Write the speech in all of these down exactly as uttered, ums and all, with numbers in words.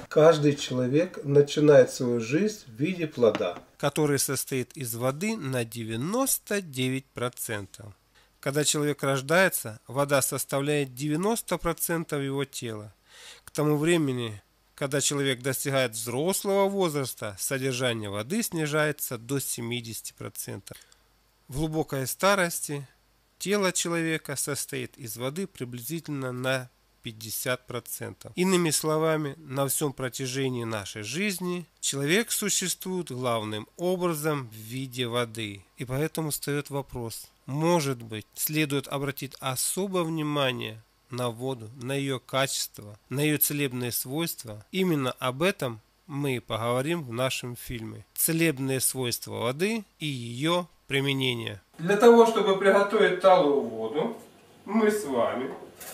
Каждый человек начинает свою жизнь в виде плода, который состоит из воды на девяносто девять процентов. Когда человек рождается, вода составляет девяносто процентов его тела. К тому времени, когда человек достигает взрослого возраста, содержание воды снижается до семидесяти процентов. В глубокой старости тело человека состоит из воды приблизительно на пятьдесят процентов. Иными словами, на всем протяжении нашей жизни человек существует главным образом в виде воды. И поэтому встает вопрос, может быть, следует обратить особое внимание на воду, на ее качество, на ее целебные свойства. Именно об этом мы поговорим в нашем фильме «Целебные свойства воды и ее применение». Для того, чтобы приготовить талую воду, мы с вами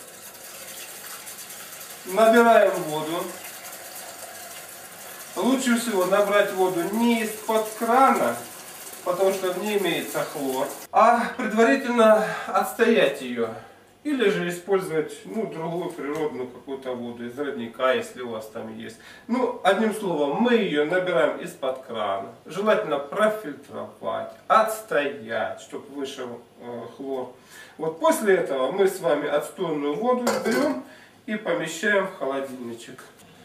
набираем воду. Лучше всего набрать воду не из-под крана, потому что в ней имеется хлор, а предварительно отстоять ее. Или же использовать ну, другую природную какую-то воду из родника, если у вас там есть. Ну, одним словом, мы ее набираем из-под крана. Желательно профильтровать, отстоять, чтобы вышел э, хлор. Вот после этого мы с вами отстойную воду берем и помещаем в холодильничек.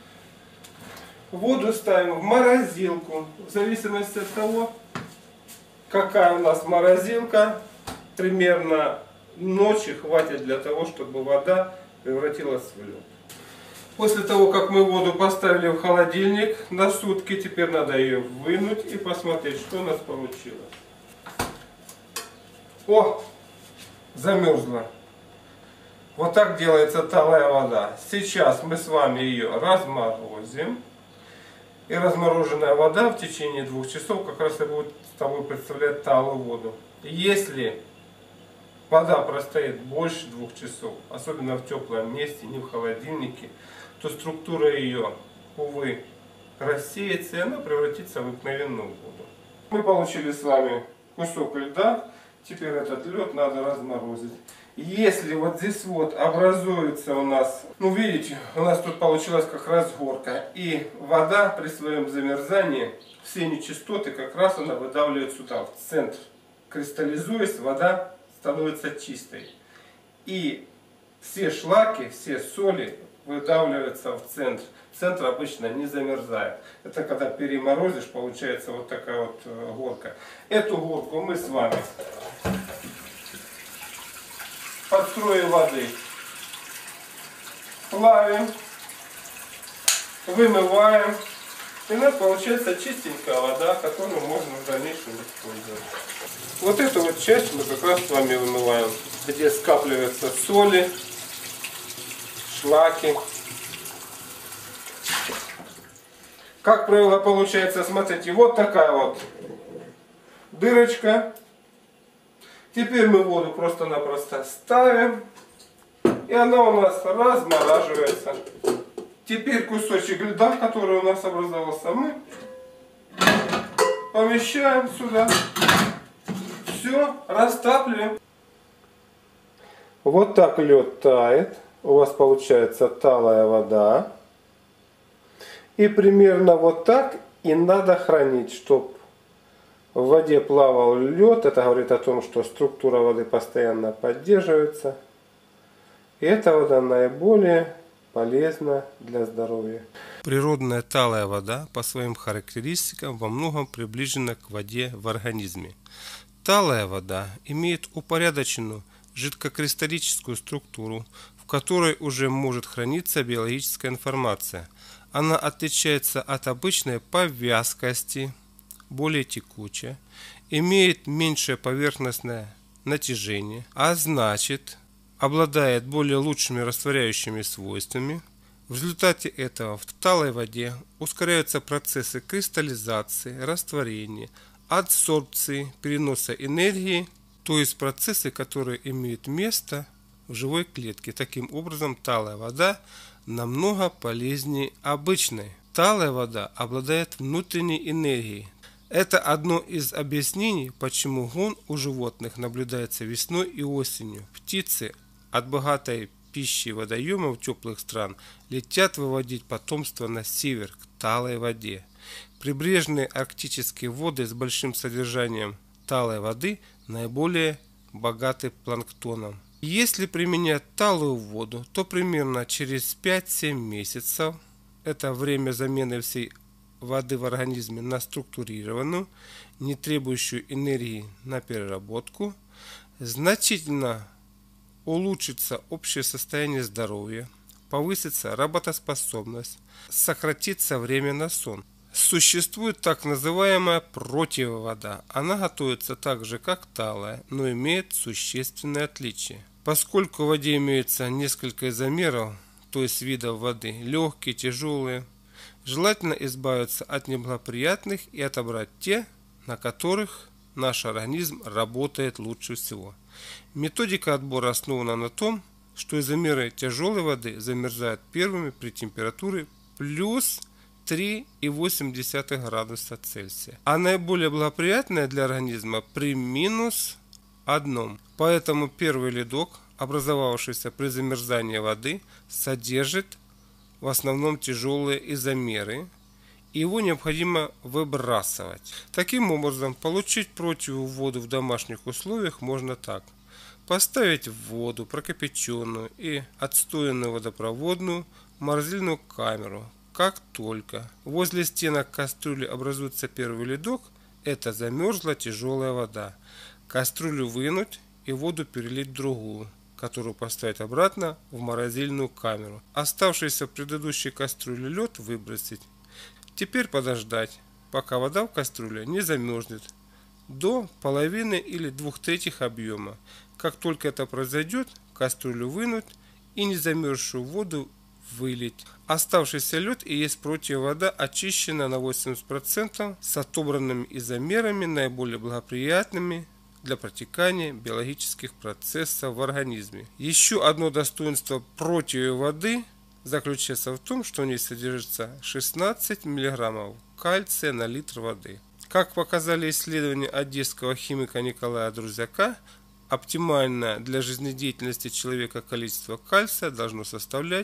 Воду ставим в морозилку. В зависимости от того, какая у нас морозилка, примерно ночи хватит для того, чтобы вода превратилась в лед. После того, как мы воду поставили в холодильник на сутки, теперь надо ее вынуть и посмотреть, что у нас получилось. О, замерзла. Вот так делается талая вода. Сейчас мы с вами ее разморозим. И размороженная вода в течение двух часов как раз и будет с тобой представлять талую воду. Если вода простоит больше двух часов, особенно в теплом месте, не в холодильнике, то структура ее, увы, рассеется и она превратится в обыкновенную воду. Мы получили с вами кусок льда, теперь этот лед надо разморозить. Если вот здесь вот образуется у нас, ну видите, у нас тут получилась как раз горка, и вода при своем замерзании, все нечистоты как раз она выдавливает сюда, в центр. Кристаллизуясь, вода становится чистой. И все шлаки, все соли выдавливаются в центр. Центр обычно не замерзает. Это когда переморозишь, получается вот такая вот горка. Эту горку мы с вами под струей воды плавим, вымываем. И у нас получается чистенькая вода, которую можно в дальнейшем использовать. Вот эту вот часть мы как раз с вами вымываем, где скапливаются соли, шлаки. Как правило, получается, смотрите, вот такая вот дырочка. Теперь мы воду просто-напросто ставим, и она у нас размораживается. Теперь кусочек льда, который у нас образовался, мы помещаем сюда. Все, растапливаем. Вот так лед тает. У вас получается талая вода. И примерно вот так и надо хранить, чтобы в воде плавал лед. Это говорит о том, что структура воды постоянно поддерживается. И эта вода наиболее полезна для здоровья. Природная талая вода по своим характеристикам во многом приближена к воде в организме. Талая вода имеет упорядоченную жидкокристаллическую структуру, в которой уже может храниться биологическая информация. Она отличается от обычной по вязкости, более текучая, имеет меньшее поверхностное натяжение, а значит обладает более лучшими растворяющими свойствами. В результате этого в талой воде ускоряются процессы кристаллизации, растворения, адсорбции, переноса энергии, то есть процессы, которые имеют место в живой клетке. Таким образом, талая вода намного полезнее обычной. Талая вода обладает внутренней энергией. Это одно из объяснений, почему гон у животных наблюдается весной и осенью. Птицы от богатой пищи и водоемов теплых стран летят выводить потомство на север к талой воде. Прибрежные арктические воды с большим содержанием талой воды наиболее богаты планктоном. Если применять талую воду, то примерно через пять-семь месяцев, это время замены всей воды в организме на структурированную, не требующую энергии на переработку, значительно улучшится общее состояние здоровья, повысится работоспособность, сократится время на сон. Существует так называемая противовода. Она готовится так же, как талая, но имеет существенные отличия. Поскольку в воде имеется несколько изомеров, то есть видов воды, легкие, тяжелые, желательно избавиться от неблагоприятных и отобрать те, на которых наш организм работает лучше всего. Методика отбора основана на том, что изомеры тяжелой воды замерзают первыми при температуре плюс три и восемь десятых градуса Цельсия, а наиболее благоприятная для организма при минус одном. Поэтому первый ледок, образовавшийся при замерзании воды, содержит в основном тяжелые изомеры, и его необходимо выбрасывать. Таким образом, получить противую воду в домашних условиях можно так. Поставить в воду прокипяченную и отстоянную водопроводную морозильную камеру. Как только возле стенок кастрюли образуется первый ледок, это замерзла тяжелая вода. Кастрюлю вынуть и воду перелить в другую, которую поставить обратно в морозильную камеру. Оставшийся в предыдущей кастрюле лед выбросить. Теперь подождать, пока вода в кастрюле не замерзнет до половины или двух третьих объема. Как только это произойдет, кастрюлю вынуть и незамерзшую воду вылить. Оставшийся лед и есть противовая вода, очищена на восемьдесят процентов с отобранными изомерами, наиболее благоприятными для протекания биологических процессов в организме. Еще одно достоинство противовой воды заключается в том, что в ней содержится шестнадцать миллиграммов кальция на литр воды. Как показали исследования одесского химика Николая Друзяка, оптимальное для жизнедеятельности человека количество кальция должно составлять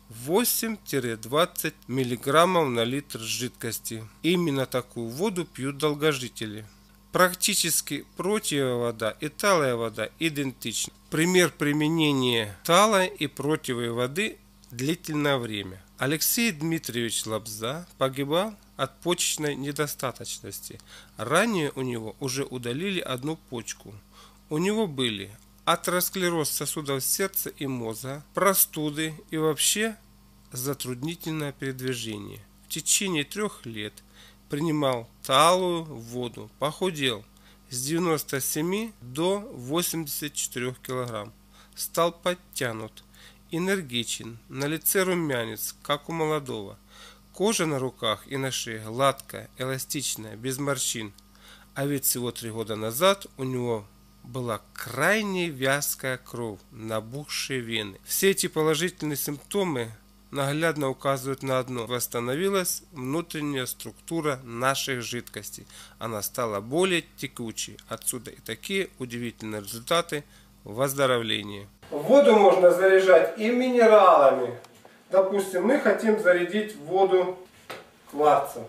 восемь-двадцать миллиграммов на литр жидкости. Именно такую воду пьют долгожители. Практически противовая вода и талая вода идентичны. Пример применения талой и противовой воды – длительное время. Алексей Дмитриевич Лобза погибал от почечной недостаточности. Ранее у него уже удалили одну почку. У него были атеросклероз сосудов сердца и мозга, простуды и вообще затруднительное передвижение. В течение трех лет принимал талую воду, похудел с девяноста семи до восьмидесяти четырёх килограмм, стал подтянут, энергичен, на лице румянец, как у молодого, кожа на руках и на шее гладкая, эластичная, без морщин, а ведь всего три года назад у него была крайне вязкая кровь, набухшие вены. Все эти положительные симптомы наглядно указывают на одно: восстановилась внутренняя структура наших жидкостей. Она стала более текучей. Отсюда и такие удивительные результаты выздоровления. Воду можно заряжать и минералами. Допустим, мы хотим зарядить воду кварцем.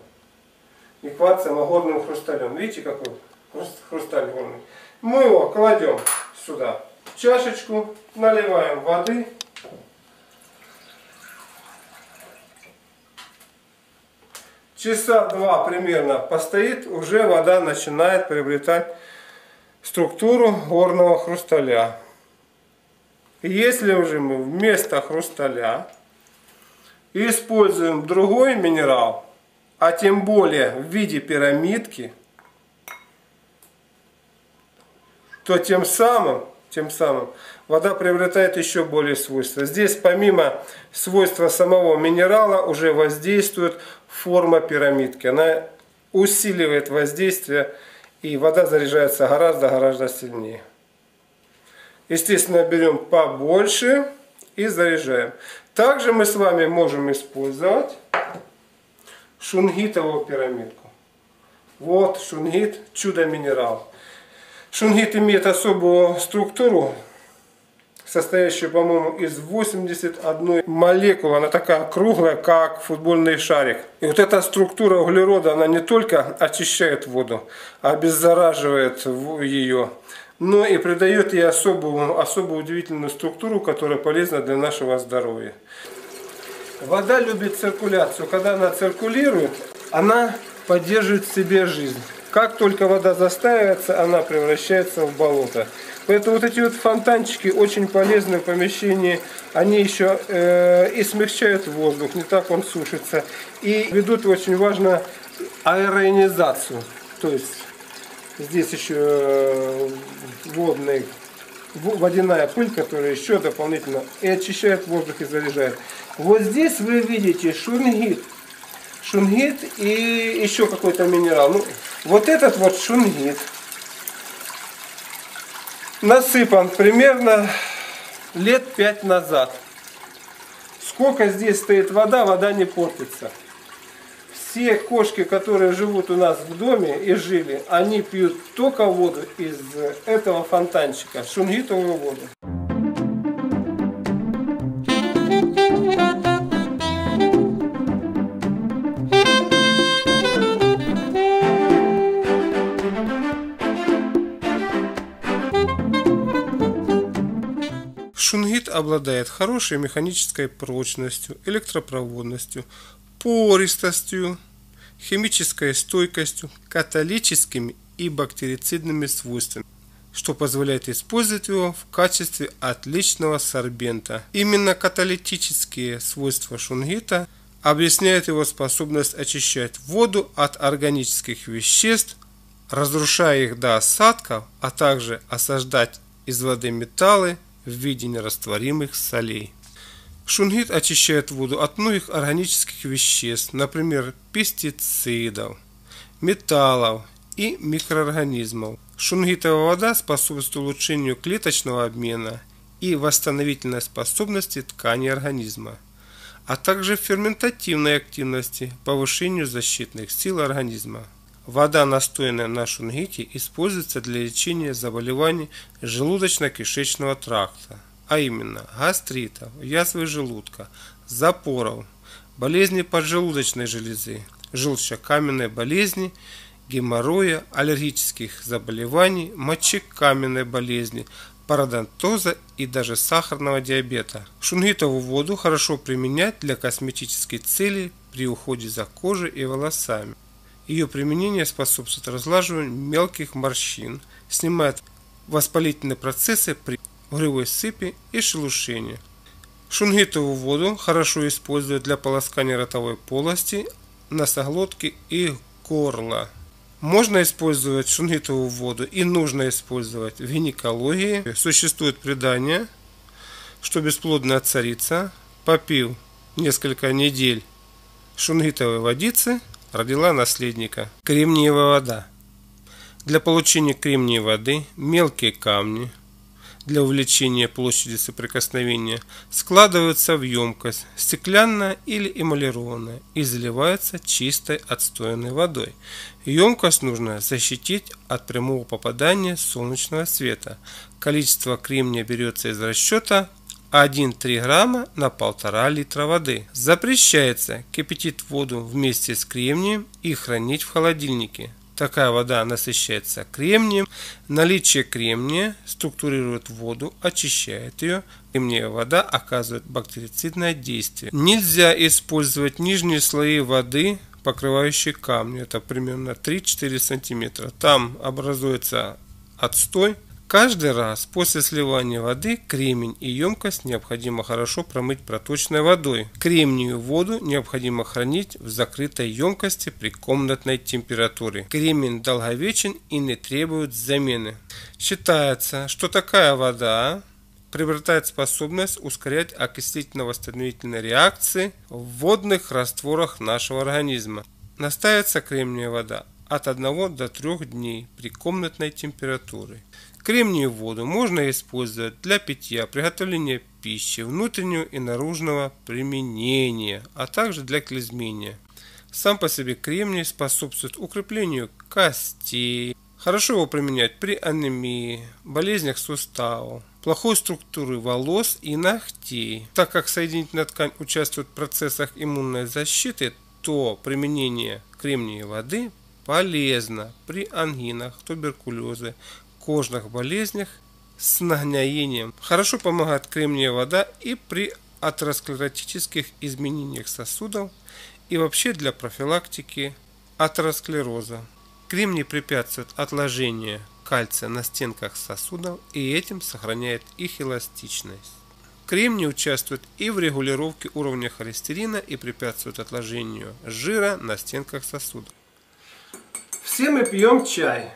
Не кварцем, а горным хрусталем. Видите, какой хрусталь горный? Мы его кладем сюда в чашечку, наливаем воды. Часа два примерно постоит, уже вода начинает приобретать структуру горного хрусталя. Если уже мы вместо хрусталя используем другой минерал, а тем более в виде пирамидки, то тем самым, тем самым вода приобретает еще более свойства. Здесь помимо свойства самого минерала уже воздействует форма пирамидки. Она усиливает воздействие, и вода заряжается гораздо-гораздо сильнее. Естественно, берем побольше и заряжаем. Также мы с вами можем использовать шунгитовую пирамидку. Вот шунгит, чудо-минерал. Шунгит имеет особую структуру, состоящую, по-моему, из восьмидесяти одной молекулы. Она такая круглая, как футбольный шарик. И вот эта структура углерода, она не только очищает воду, а обеззараживает ее, но и придает ей особую, особую удивительную структуру, которая полезна для нашего здоровья. Вода любит циркуляцию. Когда она циркулирует, она поддерживает в себе жизнь. Как только вода застаивается, она превращается в болото. Поэтому вот эти вот фонтанчики очень полезны в помещении. Они еще э, и смягчают воздух, не так он сушится. И ведут, очень важно, аэронизацию. То есть здесь еще э, водный, водяная пыль, которая еще дополнительно и очищает воздух, и заряжает. Вот здесь вы видите шунгит. Шунгит и еще какой-то минерал. Ну, вот этот вот шунгит насыпан примерно лет пять назад. Сколько здесь стоит вода, вода не портится. Все кошки, которые живут у нас в доме и жили, они пьют только воду из этого фонтанчика, шунгитовую воду. Шунгит обладает хорошей механической прочностью, электропроводностью, пористостью, химической стойкостью, каталитическими и бактерицидными свойствами, что позволяет использовать его в качестве отличного сорбента. Именно каталитические свойства шунгита объясняют его способность очищать воду от органических веществ, разрушая их до осадков, а также осаждать из воды металлы в виде нерастворимых солей. Шунгит очищает воду от многих органических веществ, например, пестицидов, металлов и микроорганизмов. Шунгитовая вода способствует улучшению клеточного обмена и восстановительной способности тканей организма, а также ферментативной активности, повышению защитных сил организма. Вода, настоянная на шунгите, используется для лечения заболеваний желудочно-кишечного тракта, а именно гастритов, язвы желудка, запоров, болезни поджелудочной железы, желчекаменной болезни, геморроя, аллергических заболеваний, мочекаменной болезни, пародонтоза и даже сахарного диабета. Шунгитовую воду хорошо применять для косметических целей при уходе за кожей и волосами. Ее применение способствует разлаживанию мелких морщин, снимает воспалительные процессы при угревой сыпи и шелушении. Шунгитовую воду хорошо используют для полоскания ротовой полости, носоглотки и горла. Можно использовать шунгитовую воду и нужно использовать в гинекологии. Существует предание, что бесплодная царица, попив несколько недель шунгитовой водицы, родила наследника. Кремниевая вода. Для получения кремниевой воды мелкие камни для увеличения площади соприкосновения складываются в емкость, стеклянная или эмалированная, и заливаются чистой отстоянной водой. Емкость нужно защитить от прямого попадания солнечного света. Количество кремния берется из расчета один-три грамма на полтора литра воды. Запрещается кипятить воду вместе с кремнием и хранить в холодильнике. Такая вода насыщается кремнием. Наличие кремния структурирует воду, очищает ее. Кремниевая вода оказывает бактерицидное действие. Нельзя использовать нижние слои воды, покрывающие камни. Это примерно три-четыре сантиметра. Там образуется отстой. Каждый раз после сливания воды кремень и емкость необходимо хорошо промыть проточной водой. Кремниевую воду необходимо хранить в закрытой емкости при комнатной температуре. Кремень долговечен и не требует замены. Считается, что такая вода приобретает способность ускорять окислительно-восстановительные реакции в водных растворах нашего организма. Настаивается кремниевая вода от одного до трёх дней при комнатной температуре. Кремниевую воду можно использовать для питья, приготовления пищи, внутреннего и наружного применения, а также для клизмения. Сам по себе кремний способствует укреплению костей. Хорошо его применять при анемии, болезнях суставов, плохой структуры волос и ногтей. Так как соединительная ткань участвует в процессах иммунной защиты, то применение кремниевой воды полезно при ангинах, туберкулезе, кожных болезнях с нагноением. Хорошо помогает кремниевая вода и при атеросклеротических изменениях сосудов и вообще для профилактики атеросклероза. Кремний препятствует отложению кальция на стенках сосудов и этим сохраняет их эластичность. Кремний участвует и в регулировке уровня холестерина и препятствует отложению жира на стенках сосудов. Все мы пьем чай,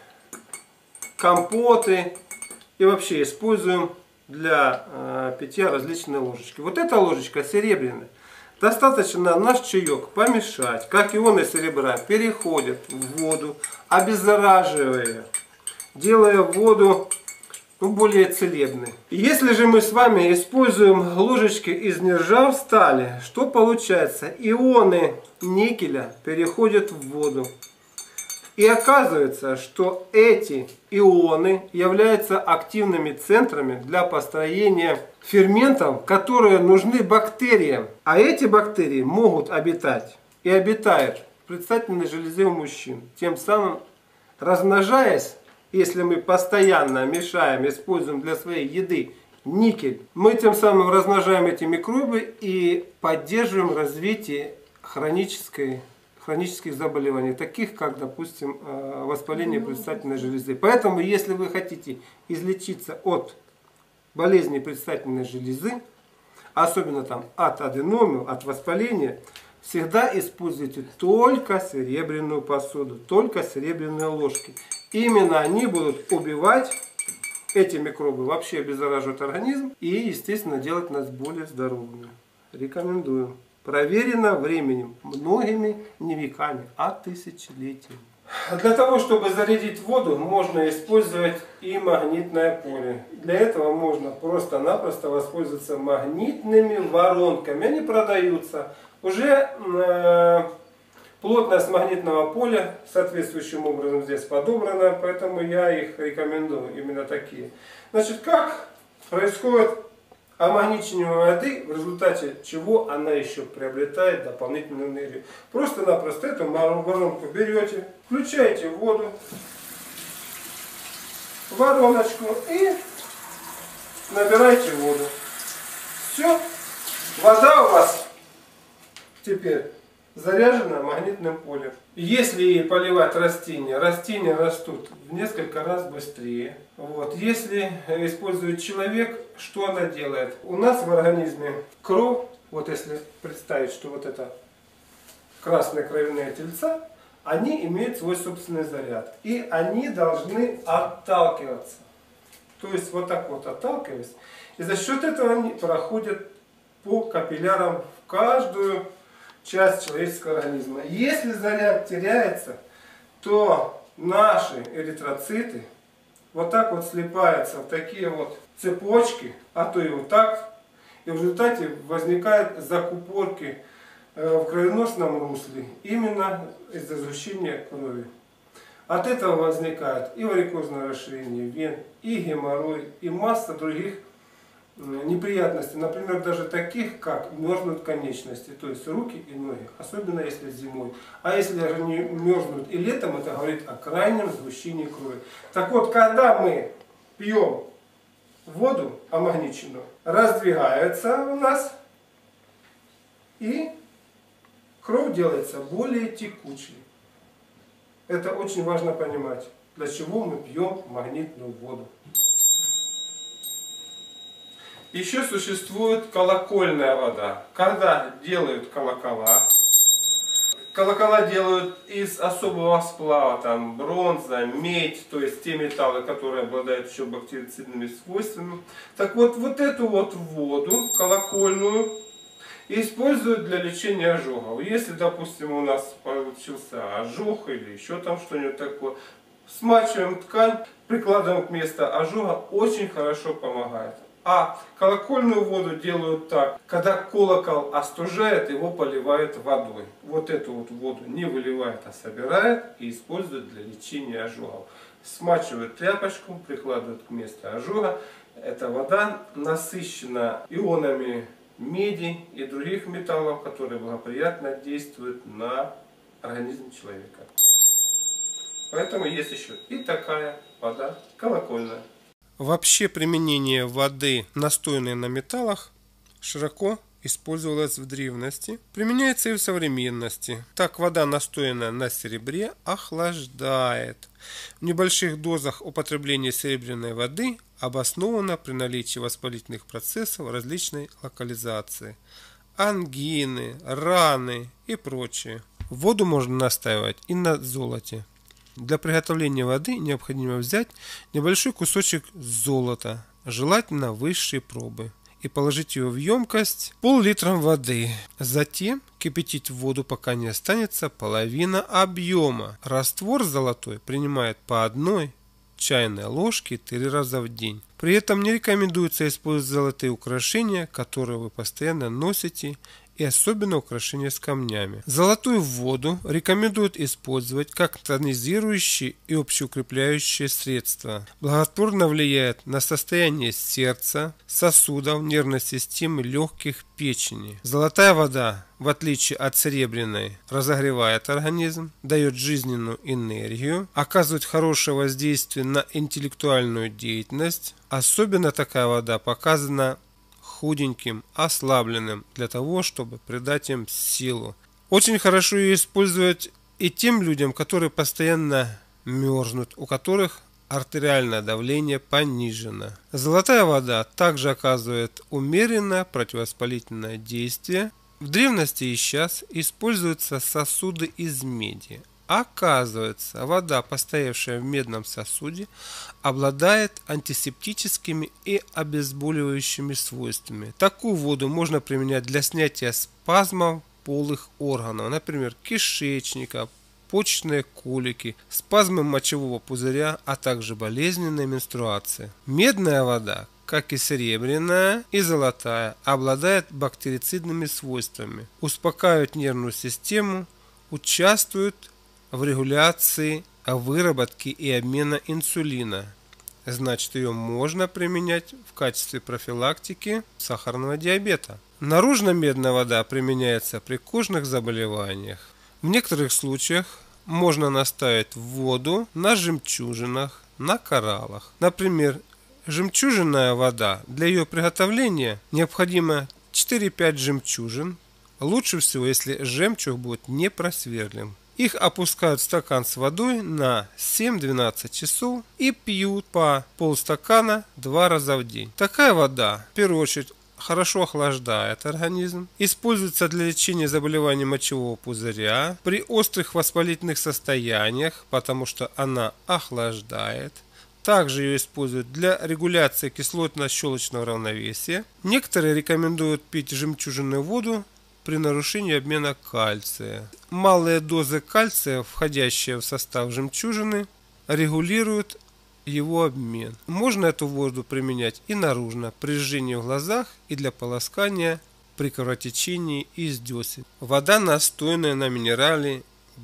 компоты и вообще используем для э, питья различные ложечки. Вот эта ложечка серебряная. Достаточно наш чаек помешать, как ионы серебра переходят в воду, обеззараживая, делая воду ну, более целебной. Если же мы с вами используем ложечки из нержавой стали, что получается? Ионы никеля переходят в воду. И оказывается, что эти ионы являются активными центрами для построения ферментов, которые нужны бактериям. А эти бактерии могут обитать и обитают в предстательной железе у мужчин. Тем самым размножаясь, если мы постоянно мешаем, используем для своей еды никель, мы тем самым размножаем эти микробы и поддерживаем развитие хронической хронических заболеваний, таких как, допустим, воспаление предстательной железы. Поэтому, если вы хотите излечиться от болезни предстательной железы, особенно там от аденомы, от воспаления, всегда используйте только серебряную посуду, только серебряные ложки. Именно они будут убивать эти микробы, вообще обеззараживать организм и, естественно, делать нас более здоровыми. Рекомендую. Проверено временем, многими не веками, а тысячелетиями. Для того, чтобы зарядить воду, можно использовать и магнитное поле. Для этого можно просто-напросто воспользоваться магнитными воронками. Они продаются. Уже э, плотность магнитного поля соответствующим образом здесь подобрана, поэтому я их рекомендую, именно такие. Значит, как происходит омагничивание воды, в результате чего она еще приобретает дополнительную энергию. Просто-напросто эту воронку берете, включаете воду, вороночку и набираете воду. Все, вода у вас теперь заряжена магнитным полем. Если поливать растения, растения растут в несколько раз быстрее. Вот. Если использует человек, что она делает? У нас в организме кровь, вот если представить, что вот это красные кровяные тельца, они имеют свой собственный заряд. И они должны отталкиваться. То есть вот так вот отталкиваясь. И за счет этого они проходят по капиллярам в каждую часть человеческого организма. Если заряд теряется, то наши эритроциты вот так вот слипаются в такие вот цепочки, а то и вот так, и в результате возникают закупорки в кровеносном русле именно из-за сгущения крови. От этого возникает и варикозное расширение вен, и геморрой, и масса других неприятностей, например, даже таких, как мерзнут конечности, то есть руки и ноги, особенно если зимой. А если они мерзнут и летом, это говорит о крайнем сгущении крови. Так вот, когда мы пьем воду омагниченную, раздвигается у нас, и кровь делается более текучей. Это очень важно понимать, для чего мы пьем магнитную воду. Еще существует колокольная вода. Когда делают колокола, колокола делают из особого сплава, там бронза, медь, то есть те металлы, которые обладают еще бактерицидными свойствами. Так вот, вот эту вот воду колокольную используют для лечения ожогов. Если, допустим, у нас получился ожог или еще там что-нибудь такое, смачиваем ткань, прикладываем к месту ожога, очень хорошо помогает. А колокольную воду делают так, когда колокол остужает, его поливают водой. Вот эту вот воду не выливают, а собирают и используют для лечения ожогов. Смачивают тряпочку, прикладывают к месту ожога Эта вода насыщена ионами меди и других металлов, которые благоприятно действуют на организм человека. Поэтому есть еще и такая вода колокольная. Вообще применение воды, настоянной на металлах, широко использовалось в древности, применяется и в современности. Так, вода, настоянная на серебре, охлаждает. В небольших дозах употребление серебряной воды обосновано при наличии воспалительных процессов различной локализации, ангины, раны и прочее. Воду можно настаивать и на золоте. Для приготовления воды необходимо взять небольшой кусочек золота, желательно высшей пробы, и положить ее в емкость пол-литром воды. Затем кипятить воду, пока не останется половина объема. Раствор золотой принимает по одной чайной ложке три раза в день. При этом не рекомендуется использовать золотые украшения, которые вы постоянно носите, и особенно украшения с камнями. Золотую воду рекомендуют использовать как тонизирующее и общеукрепляющее средство. Благотворно влияет на состояние сердца, сосудов, нервной системы, легких, печени. Золотая вода, в отличие от серебряной, разогревает организм, дает жизненную энергию, оказывает хорошее воздействие на интеллектуальную деятельность. Особенно такая вода показана худеньким, ослабленным, для того, чтобы придать им силу. Очень хорошо ее использовать и тем людям, которые постоянно мерзнут, у которых артериальное давление понижено. Золотая вода также оказывает умеренное противовоспалительное действие. В древности и сейчас используются сосуды из меди. Оказывается, вода, постоявшая в медном сосуде, обладает антисептическими и обезболивающими свойствами. Такую воду можно применять для снятия спазмов полых органов, например, кишечника, почечные колики, спазмы мочевого пузыря, а также болезненной менструации. Медная вода, как и серебряная и золотая, обладает бактерицидными свойствами, успокаивает нервную систему, участвует в регуляции выработки и обмена инсулина. Значит, ее можно применять в качестве профилактики сахарного диабета. Наружно-медная вода применяется при кожных заболеваниях. В некоторых случаях можно наставить воду на жемчужинах, на кораллах. Например, жемчужинная вода, для ее приготовления необходимо четыре-пять жемчужин. Лучше всего, если жемчуг будет не просверлен. Их опускают в стакан с водой на семь-двенадцать часов и пьют по полстакана два раза в день. Такая вода, в первую очередь, хорошо охлаждает организм, используется для лечения заболеваний мочевого пузыря, при острых воспалительных состояниях, потому что она охлаждает. Также ее используют для регуляции кислотно-щелочного равновесия. Некоторые рекомендуют пить жемчужинную воду при нарушении обмена кальция. Малые дозы кальция, входящие в состав жемчужины, регулируют его обмен. Можно эту воду применять и наружно, при жжении в глазах и для полоскания при кровотечении из десен. Вода, настоянная на минерале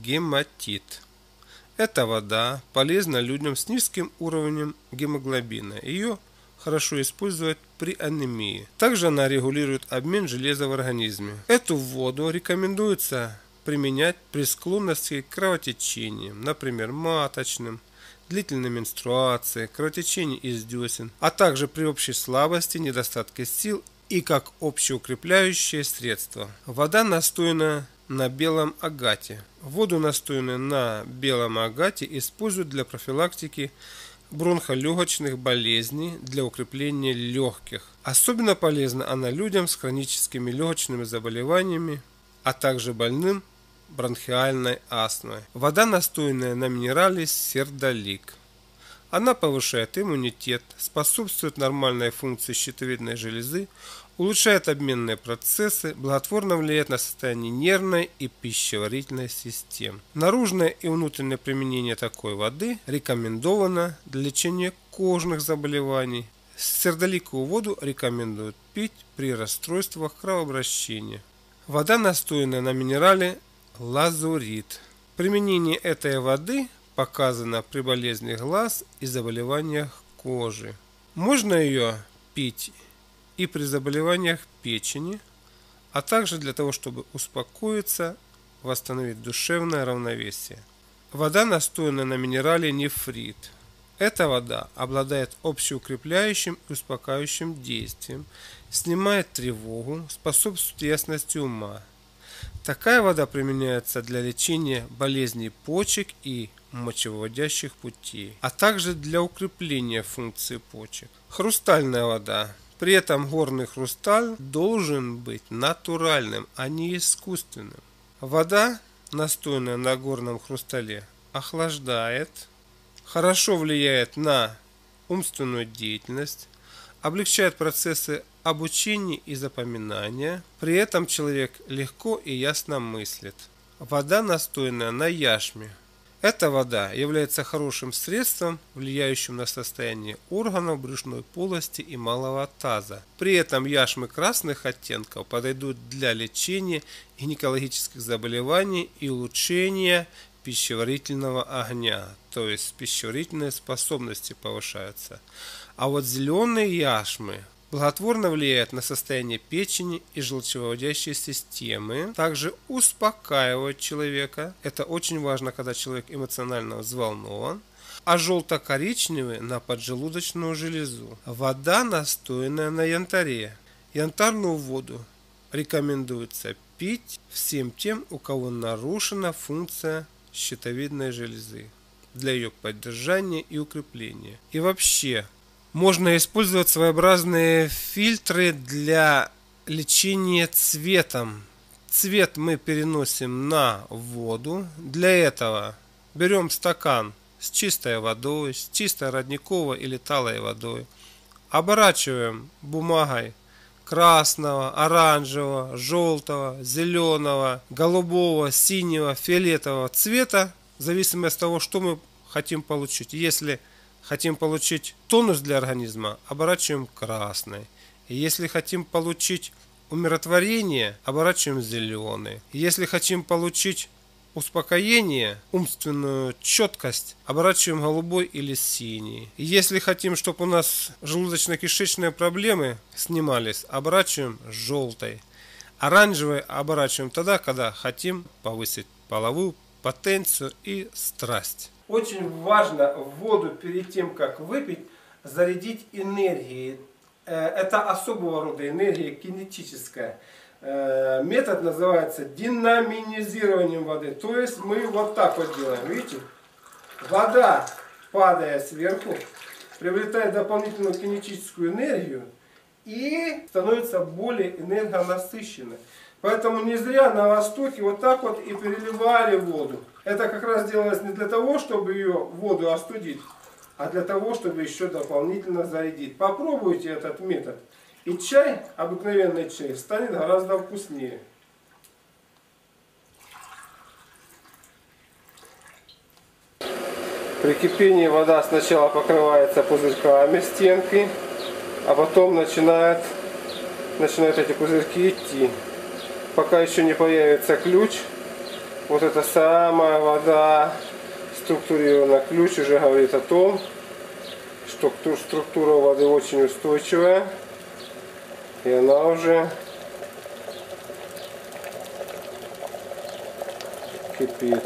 гематит. Эта вода полезна людям с низким уровнем гемоглобина. Ее хорошо использовать при анемии. Также она регулирует обмен железа в организме. Эту воду рекомендуется применять при склонности к кровотечениям, например, маточным, длительной менструации, кровотечении из десен, а также при общей слабости, недостатке сил и как общеукрепляющее средство. Вода, настоянная на белом агате. Воду, настоянную на белом агате, используют для профилактики бронхолегочных болезней, для укрепления легких. Особенно полезна она людям с хроническими легочными заболеваниями, а также больным бронхиальной астмой. Вода, настоянная на минерале сердолик. Она повышает иммунитет, способствует нормальной функции щитовидной железы, улучшает обменные процессы, благотворно влияет на состояние нервной и пищеварительной систем. Наружное и внутреннее применение такой воды рекомендовано для лечения кожных заболеваний. Сердоликовую воду рекомендуют пить при расстройствах кровообращения. Вода, настоянная на минерале лазурит. Применение этой воды показано при болезни глаз и заболеваниях кожи. Можно ее пить и при заболеваниях печени, а также для того, чтобы успокоиться, восстановить душевное равновесие. Вода, настоянная на минерале нефрит. Эта вода обладает общеукрепляющим и успокаивающим действием, снимает тревогу, способствует ясности ума. Такая вода применяется для лечения болезней почек и мочевыводящих путей, а также для укрепления функции почек. Хрустальная вода. При этом горный хрусталь должен быть натуральным, а не искусственным. Вода, настоянная на горном хрустале, охлаждает, хорошо влияет на умственную деятельность, облегчает процессы обучения и запоминания, при этом человек легко и ясно мыслит. Вода, настоянная на яшме. Эта вода является хорошим средством, влияющим на состояние органов брюшной полости и малого таза. При этом яшмы красных оттенков подойдут для лечения гинекологических заболеваний и улучшения пищеварительного огня, то есть пищеварительные способности повышаются. А вот зеленые яшмы благотворно влияют на состояние печени и желчевыводящей системы, также успокаивают человека, это очень важно, когда человек эмоционально взволнован, а желто-коричневые на поджелудочную железу. Вода, настоянная на янтаре. Янтарную воду рекомендуется пить всем тем, у кого нарушена функция щитовидной железы, для ее поддержания и укрепления. И вообще, можно использовать своеобразные фильтры для лечения цветом. Цвет мы переносим на воду. Для этого берем стакан с чистой водой, с чистой родниковой или талой водой. Оборачиваем бумагой красного, оранжевого, желтого, зеленого, голубого, синего, фиолетового цвета, в зависимости от того, что мы хотим получить. Если хотим получить тонус для организма, оборачиваем красный. И если хотим получить умиротворение, оборачиваем зеленый. И если хотим получить успокоение, умственную четкость, оборачиваем голубой или синий. И если хотим, чтобы у нас желудочно-кишечные проблемы снимались, оборачиваем желтой. Оранжевый оборачиваем тогда, когда хотим повысить половую потенцию и страсть. Очень важно воду перед тем, как выпить, зарядить энергией. Это особого рода энергия, кинетическая. Метод называется динаминизированием воды. То есть мы вот так вот делаем. Видите? Вода, падая сверху, приобретает дополнительную кинетическую энергию и становится более энергонасыщенной. Поэтому не зря на Востоке вот так вот и переливали воду. Это как раз делалось не для того, чтобы ее воду остудить, а для того, чтобы еще дополнительно зарядить. Попробуйте этот метод. И чай, обыкновенный чай, станет гораздо вкуснее. При кипении вода сначала покрывается пузырьками стенки, а потом начинает, начинают эти пузырьки идти. Пока еще не появится ключ, вот эта самая вода, структурированный ключ уже говорит о том, что структура воды очень устойчивая. И она уже кипит.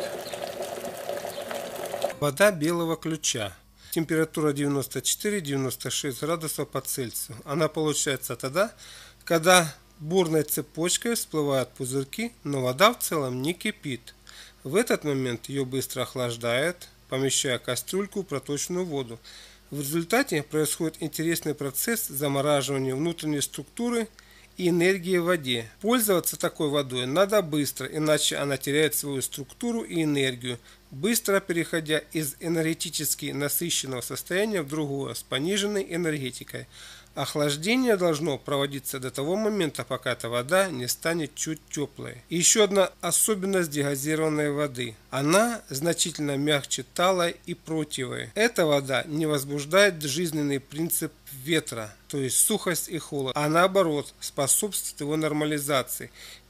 Вода белого ключа. Температура девяносто четыре — девяносто шесть градусов по Цельсию. Она получается тогда, когда бурной цепочкой всплывают пузырьки, но вода в целом не кипит. В этот момент ее быстро охлаждают, помещая кастрюльку в проточную воду. В результате происходит интересный процесс замораживания внутренней структуры и энергии в воде. Пользоваться такой водой надо быстро, иначе она теряет свою структуру и энергию, быстро переходя из энергетически насыщенного состояния в другое с пониженной энергетикой. Охлаждение должно проводиться до того момента, пока эта вода не станет чуть теплой. И еще одна особенность дегазированной воды. Она значительно мягче талой и противой. Эта вода не возбуждает жизненный принцип ветра, то есть сухость и холод, а наоборот способствует его нормализации.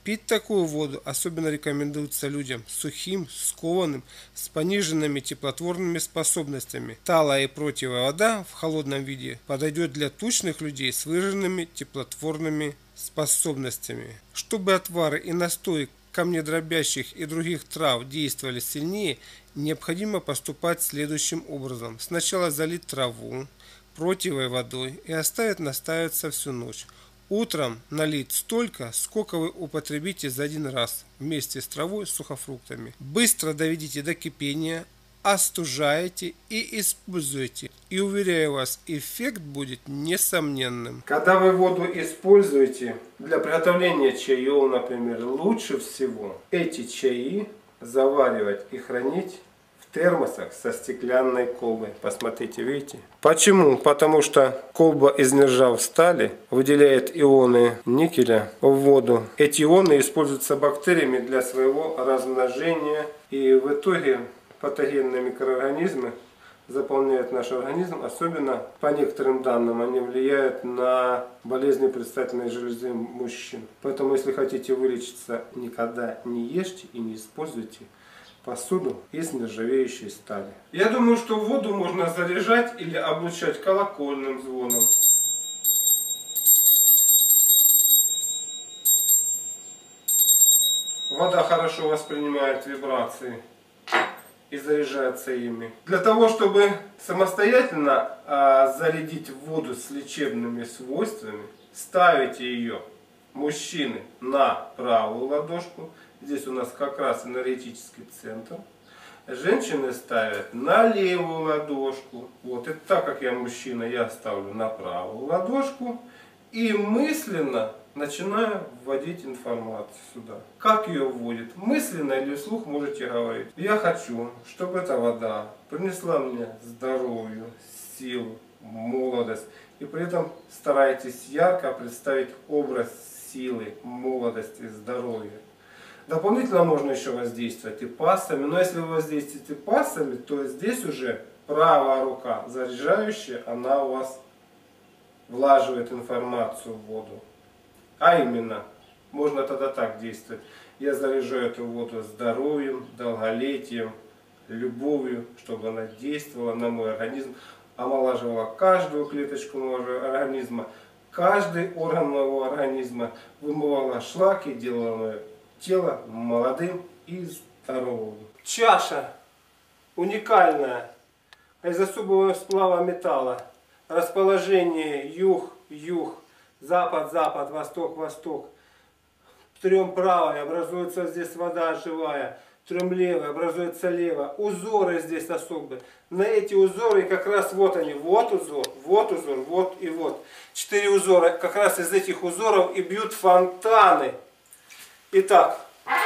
Пить такую воду особенно рекомендуется людям сухим, скованным, с пониженными теплотворными способностями. Талая и противая вода в холодном виде подойдет для тучных людей с выраженными теплотворными способностями. Чтобы отвары и настои камнедробящих и других трав действовали сильнее, необходимо поступать следующим образом. Сначала залить траву противой водой и оставить настаиваться всю ночь. Утром налить столько, сколько вы употребите за один раз вместе с травой с сухофруктами. Быстро доведите до кипения, остужаете и используйте. И уверяю вас, эффект будет несомненным. Когда вы воду используете для приготовления чаев, например, лучше всего эти чаи заваривать и хранить в термосах со стеклянной колбой. Посмотрите, видите? Почему? Потому что колба из нержавой стали выделяет ионы никеля в воду. Эти ионы используются бактериями для своего размножения, и в итоге патогенные микроорганизмы заполняют наш организм. Особенно, по некоторым данным, они влияют на болезни предстательной железы мужчин. Поэтому, если хотите вылечиться, никогда не ешьте и не используйте посуду из нержавеющей стали. Я думаю, что воду можно заряжать или облучать колокольным звоном. Вода хорошо воспринимает вибрации и заряжается ими. Для того, чтобы самостоятельно а, зарядить воду с лечебными свойствами, ставите ее, мужчины, на правую ладошку. Здесь у нас как раз энергетический центр. Женщины ставят на левую ладошку. Вот, это так как я мужчина, я ставлю на правую ладошку. И мысленно начинаю вводить информацию сюда. Как ее вводит? Мысленно или вслух можете говорить. Я хочу, чтобы эта вода принесла мне здоровье, силу, молодость. И при этом старайтесь ярко представить образ силы, молодости, здоровья. Дополнительно можно еще воздействовать и пассами. Но если вы воздействуете пассами, то здесь уже правая рука заряжающая, она у вас влаживает информацию в воду. А именно, можно тогда так действовать. Я заряжаю эту воду здоровьем, долголетием, любовью, чтобы она действовала на мой организм, омолаживала каждую клеточку моего организма, каждый орган моего организма, вымывала шлаки, делала мое тело молодым и здоровым. Чаша уникальная, из особого сплава металла. Расположение юг-юг, запад-запад, восток-восток. Трем правой образуется здесь вода живая, трем левой образуется лево. Узоры здесь особые. На эти узоры как раз вот они. Вот узор, вот узор, вот и вот. Четыре узора. Как раз из этих узоров и бьют фонтаны. Итак.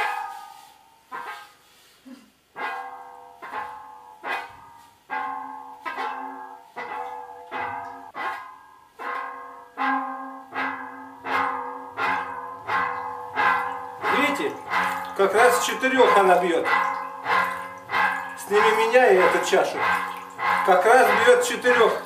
Видите? Как раз четырех она бьет. Сними меня и эту чашу. Как раз бьет четырех.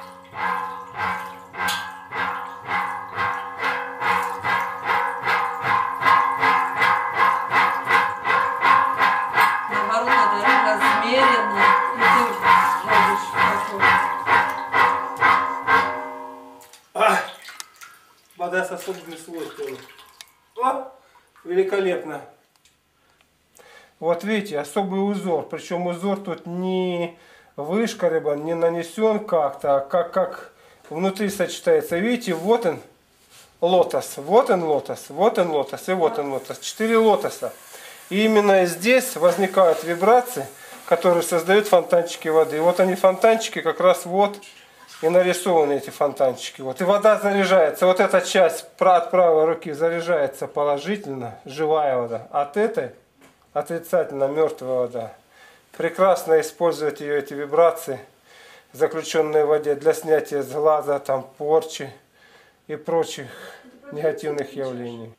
Вода с особыми свойствами. О, великолепно. Вот видите, особый узор. Причем узор тут не вышкаребан, не нанесен как-то, а как, как внутри сочетается. Видите, вот он лотос, вот он лотос, вот он лотос и вот он лотос. Четыре лотоса. И именно здесь возникают вибрации, которые создают фонтанчики воды. И вот они фонтанчики как раз вот и нарисованы эти фонтанчики. Вот. И вода заряжается. Вот эта часть от правой руки заряжается положительно, живая вода. От этой отрицательно мертвая вода. Прекрасно использовать ее, эти вибрации, заключенные в воде, для снятия с глаза, там, порчи и прочих негативных явлений.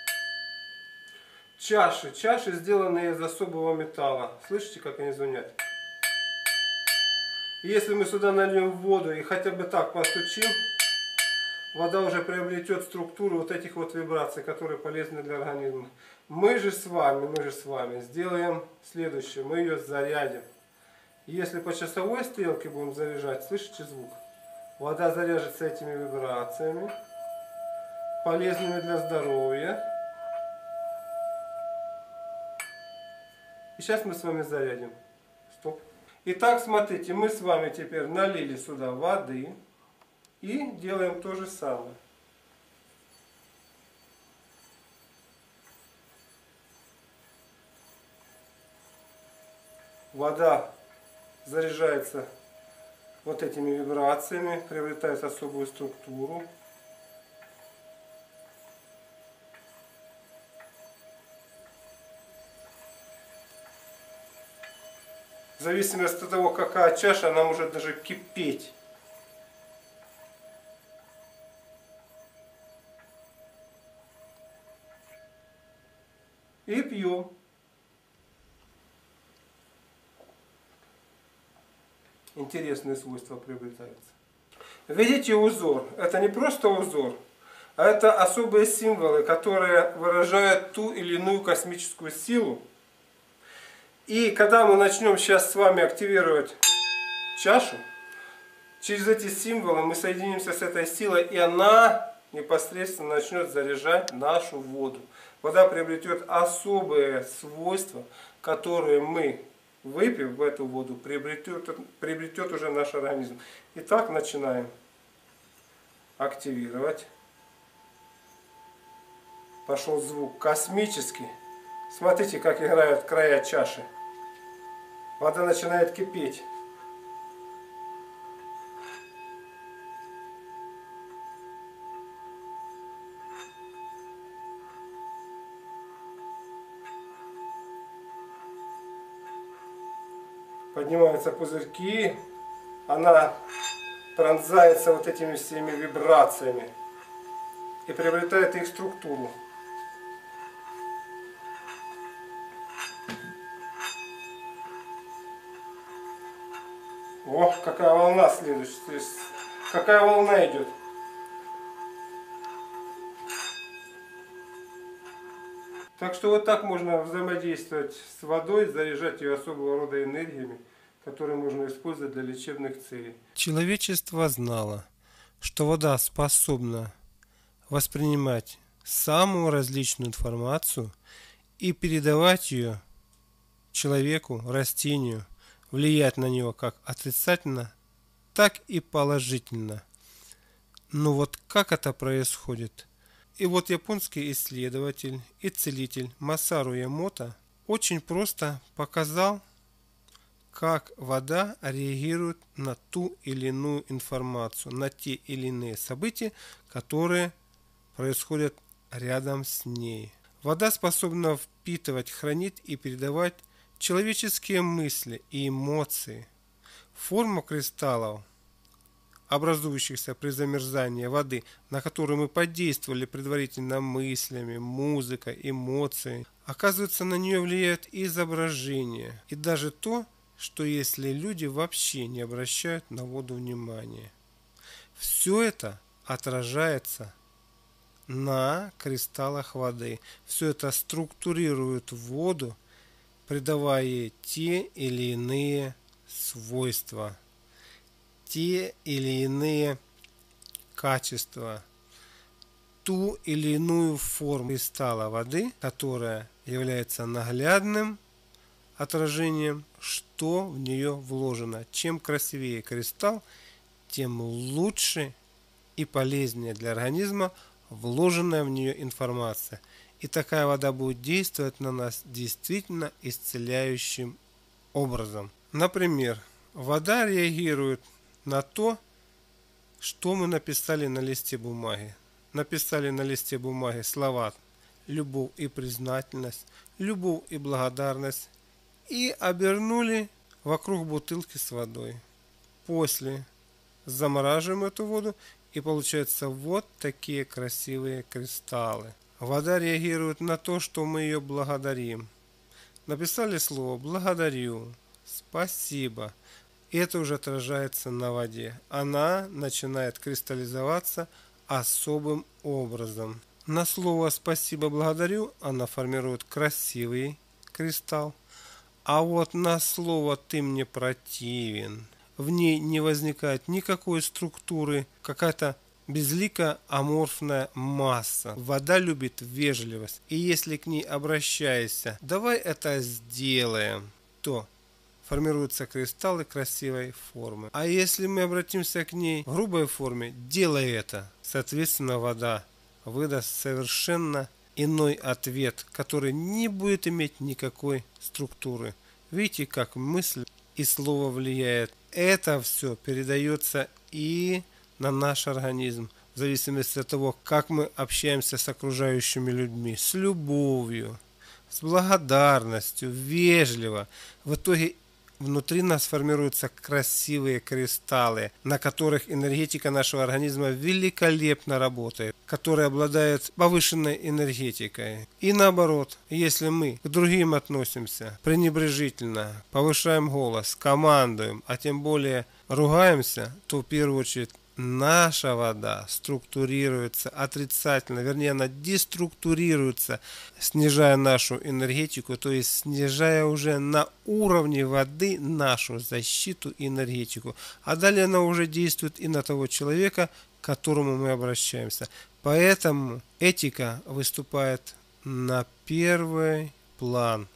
Чаши. Чаши, сделанные из особого металла. Слышите, как они звонят? Если мы сюда нальем воду и хотя бы так постучим, вода уже приобретет структуру вот этих вот вибраций, которые полезны для организма. Мы же с вами, мы же с вами сделаем следующее. Мы ее зарядим. Если по часовой стрелке будем заряжать, слышите звук? Вода заряжется этими вибрациями, полезными для здоровья. И сейчас мы с вами зарядим. Стоп. Итак, смотрите, мы с вами теперь налили сюда воды и делаем то же самое. Вода заряжается вот этими вибрациями, приобретает особую структуру. В зависимости от того, какая чаша, она может даже кипеть. И пьем. Интересные свойства приобретаются. Видите узор? Это не просто узор, а это особые символы, которые выражают ту или иную космическую силу. И когда мы начнем сейчас с вами активировать чашу, через эти символы мы соединимся с этой силой, и она непосредственно начнет заряжать нашу воду. Вода приобретет особые свойства, которые мы, выпив в эту воду, приобретет, приобретет уже наш организм. Итак, начинаем активировать. Пошел звук космический. Смотрите, как играют края чаши. Вода начинает кипеть. Поднимаются пузырьки. Она пронзается вот этими всеми вибрациями и приобретает их структуру. О, какая волна следующая. Какая волна идет. Так что вот так можно взаимодействовать с водой, заряжать ее особого рода энергиями, которые можно использовать для лечебных целей. Человечество знало, что вода способна воспринимать самую различную информацию и передавать ее человеку, растению, влиять на него как отрицательно, так и положительно. Но вот как это происходит? И вот японский исследователь и целитель Масару Ямото очень просто показал, как вода реагирует на ту или иную информацию, на те или иные события, которые происходят рядом с ней. Вода способна впитывать, хранить и передавать человеческие мысли и эмоции. Форма кристаллов, образующихся при замерзании воды, на которые мы подействовали предварительно мыслями, музыкой, эмоцией, оказывается, на нее влияет изображение и даже то, что если люди вообще не обращают на воду внимания. Все это отражается на кристаллах воды. Все это структурирует воду, придавая ей те или иные свойства, те или иные качества, ту или иную форму кристалла воды, которая является наглядным отражением, что в нее вложено. Чем красивее кристалл, тем лучше и полезнее для организма вложенная в нее информация. И такая вода будет действовать на нас действительно исцеляющим образом. Например, вода реагирует на то, что мы написали на листе бумаги. Написали на листе бумаги слова «любовь и признательность», «любовь и благодарность» и обернули вокруг бутылки с водой. После замораживаем эту воду, и получаются вот такие красивые кристаллы. Вода реагирует на то, что мы ее благодарим. Написали слово «благодарю», «спасибо». И это уже отражается на воде. Она начинает кристаллизоваться, особым образом. На слово «спасибо, благодарю» она формирует красивый кристалл. А вот на слово «ты мне противен» в ней не возникает никакой структуры, какая-то безликая аморфная масса. Вода любит вежливость. И если к ней обращаешься, давай это сделаем, то формируются кристаллы красивой формы. А если мы обратимся к ней в грубой форме, делай это. Соответственно, вода выдаст совершенно иной ответ, который не будет иметь никакой структуры. Видите, как мысль и слово влияет. Это все передается и на наш организм, в зависимости от того, как мы общаемся с окружающими людьми, с любовью, с благодарностью, вежливо. В итоге внутри нас формируются красивые кристаллы, на которых энергетика нашего организма великолепно работает, которые обладают повышенной энергетикой. И наоборот, если мы к другим относимся пренебрежительно, повышаем голос, командуем, а тем более ругаемся, то в первую очередь наша вода структурируется отрицательно, вернее она деструктурируется, снижая нашу энергетику, то есть снижая уже на уровне воды нашу защиту и энергетику. А далее она уже действует и на того человека, к которому мы обращаемся. Поэтому этика выступает на первый план.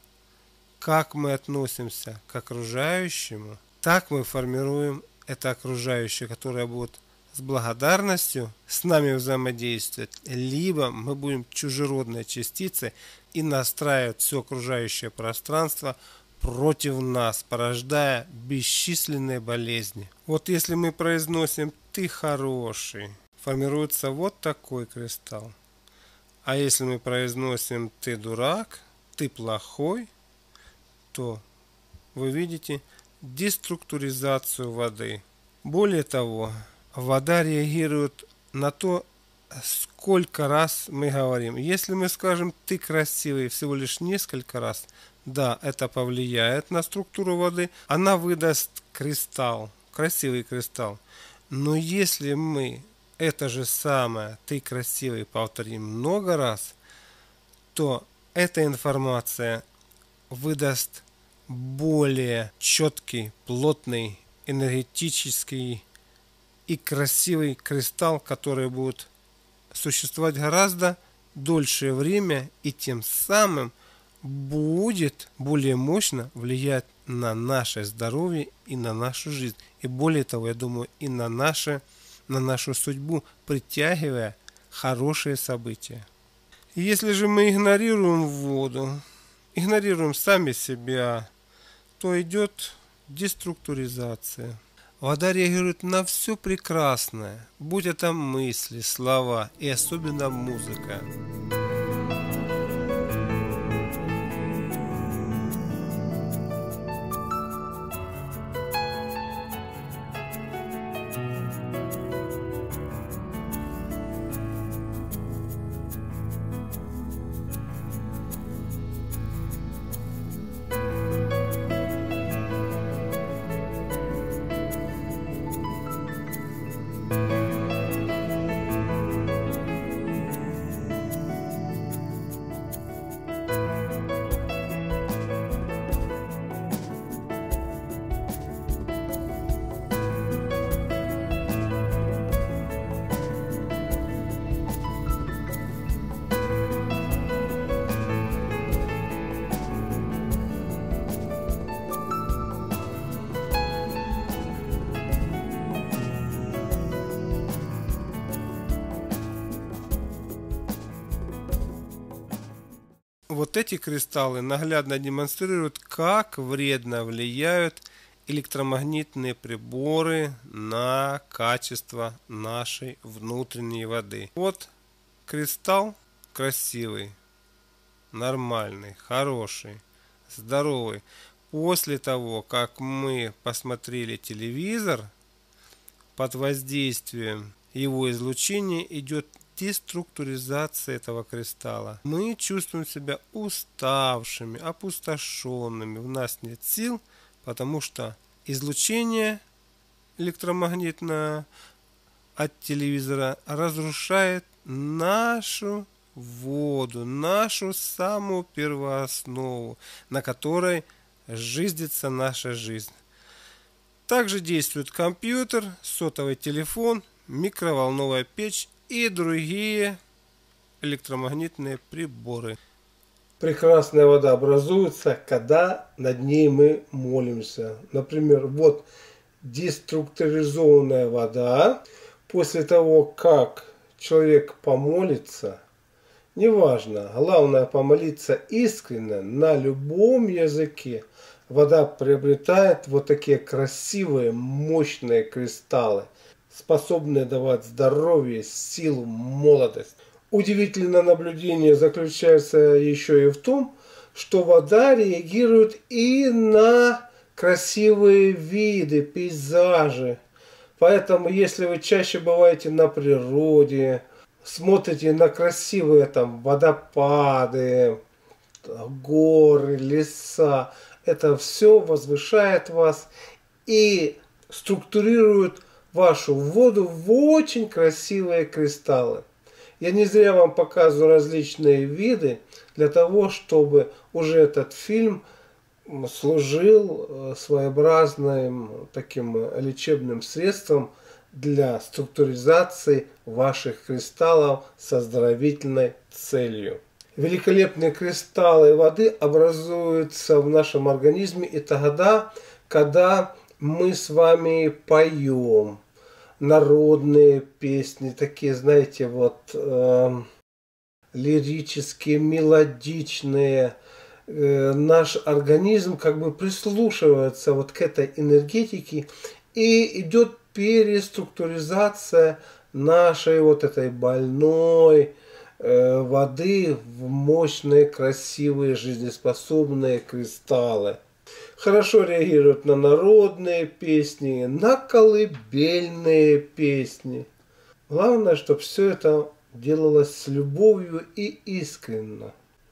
Как мы относимся к окружающему, так мы формируем это окружающее, которое будет с благодарностью с нами взаимодействовать, либо мы будем чужеродной частицей и настраивать все окружающее пространство против нас, порождая бесчисленные болезни. Вот если мы произносим «ты хороший», формируется вот такой кристалл. А если мы произносим «ты дурак», «ты плохой», то вы видите деструктуризацию воды. Более того, вода реагирует на то, сколько раз мы говорим. Если мы скажем «ты красивый» всего лишь несколько раз, да, это повлияет на структуру воды, она выдаст кристалл, красивый кристалл. Но если мы это же самое «ты красивый» повторим много раз, то эта информация выдаст более четкий, плотный, энергетический и красивый кристалл, который будет существовать гораздо дольшее время и тем самым будет более мощно влиять на наше здоровье и на нашу жизнь. И более того, я думаю, и на, наше, на нашу судьбу, притягивая хорошие события. И если же мы игнорируем воду, игнорируем сами себя, то идет деструктуризация. Вода реагирует на все прекрасное, будь это мысли, слова и особенно музыка. Вот эти кристаллы наглядно демонстрируют, как вредно влияют электромагнитные приборы на качество нашей внутренней воды. Вот кристалл красивый, нормальный, хороший, здоровый. После того, как мы посмотрели телевизор, под воздействием его излучения идет деструктуризация этого кристалла. Мы чувствуем себя уставшими, опустошенными, у нас нет сил, потому что излучение электромагнитное от телевизора разрушает нашу воду, нашу самую первооснову, на которой жизнится наша жизнь. Также действует компьютер, сотовый телефон, микроволновая печь и другие электромагнитные приборы. Прекрасная вода образуется, когда над ней мы молимся. Например, вот деструктуризованная вода. После того, как человек помолится, неважно, главное помолиться искренне на любом языке, вода приобретает вот такие красивые, мощные кристаллы, способные давать здоровье, силу, молодость. Удивительное наблюдение заключается еще и в том, что вода реагирует и на красивые виды, пейзажи. Поэтому, если вы чаще бываете на природе, смотрите на красивые там водопады, горы, леса, это все возвышает вас и структурирует вашу воду в очень красивые кристаллы. Я не зря вам показываю различные виды для того, чтобы уже этот фильм служил своеобразным таким лечебным средством для структуризации ваших кристаллов с оздоровительной целью. Великолепные кристаллы воды образуются в нашем организме и тогда, когда мы с вами поем народные песни, такие, знаете, вот э, лирические, мелодичные. Э, наш организм как бы прислушивается вот к этой энергетике, и идет переструктуризация нашей вот этой больной э, воды в мощные, красивые, жизнеспособные кристаллы. Хорошо реагируют на народные песни, на колыбельные песни. Главное, чтобы все это делалось с любовью и искренно.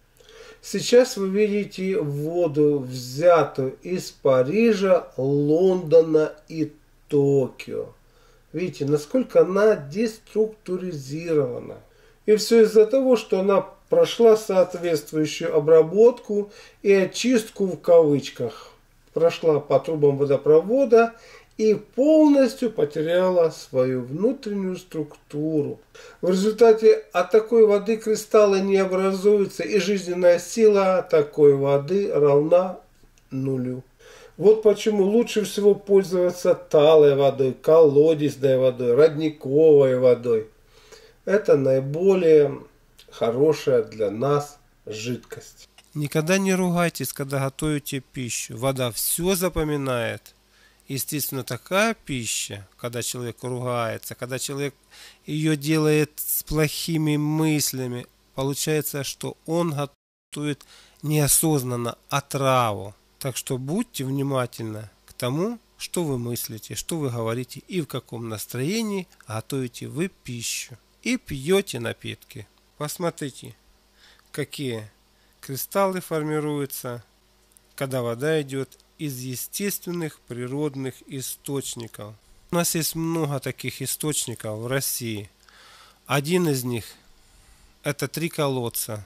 Сейчас вы видите воду, взятую из Парижа, Лондона и Токио. Видите, насколько она деструктуризирована. И все из-за того, что она прошла соответствующую обработку и очистку в кавычках. Прошла по трубам водопровода и полностью потеряла свою внутреннюю структуру. В результате от такой воды кристаллы не образуются, и жизненная сила такой воды равна нулю. Вот почему лучше всего пользоваться талой водой, колодезной водой, родниковой водой. Это наиболее хорошая для нас жидкость. Никогда не ругайтесь, когда готовите пищу. Вода все запоминает. Естественно, такая пища, когда человек ругается, когда человек ее делает с плохими мыслями, получается, что он готовит неосознанно отраву. Так что будьте внимательны к тому, что вы мыслите, что вы говорите и в каком настроении готовите вы пищу и пьете напитки. Посмотрите, какие кристаллы формируются, когда вода идет из естественных природных источников. У нас есть много таких источников в России. Один из них – это три колодца.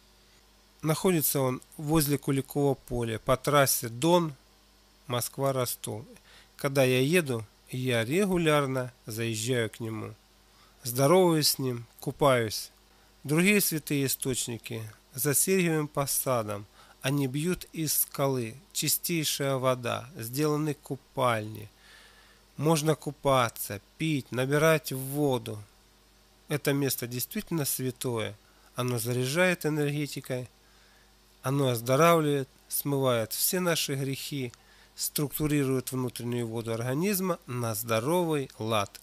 Находится он возле Куликового поля по трассе Дон, Москва-Ростов. Когда я еду, я регулярно заезжаю к нему. Здороваюсь с ним, купаюсь. Другие святые источники за Сергиевым посадом. Они бьют из скалы, чистейшая вода, сделаны купальни. Можно купаться, пить, набирать воду. Это место действительно святое. Оно заряжает энергетикой, оно оздоравливает, смывает все наши грехи, структурирует внутреннюю воду организма на здоровый лад.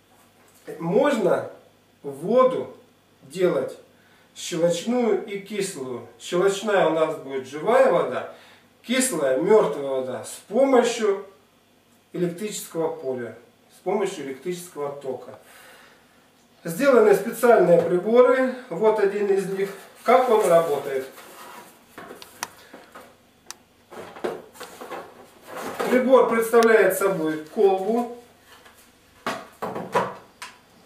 Можно воду делать щелочную и кислую. Щелочная у нас будет живая вода, кислая мертвая вода с помощью электрического поля, с помощью электрического тока. Сделаны специальные приборы, вот один из них. Как он работает? Прибор представляет собой колбу.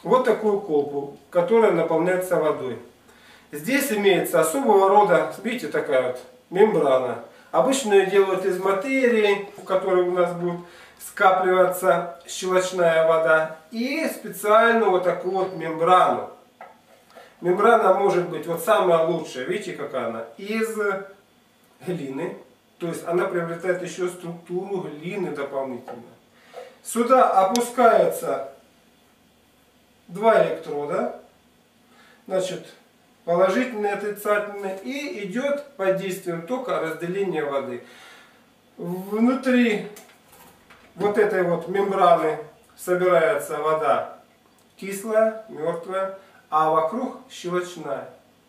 вот такую колбу, которая наполняется водой. Здесь имеется особого рода, видите, такая вот мембрана. Обычно ее делают из материи, в которой у нас будет скапливаться щелочная вода, и специальную вот такую вот мембрану. Мембрана может быть вот самая лучшая, видите, какая она, из глины. То есть она приобретает еще структуру глины дополнительно. Сюда опускаются два электрода, значит, положительный и отрицательный, и идет под действием тока разделение воды. Внутри вот этой вот мембраны собирается вода кислая, мертвая, а вокруг щелочная.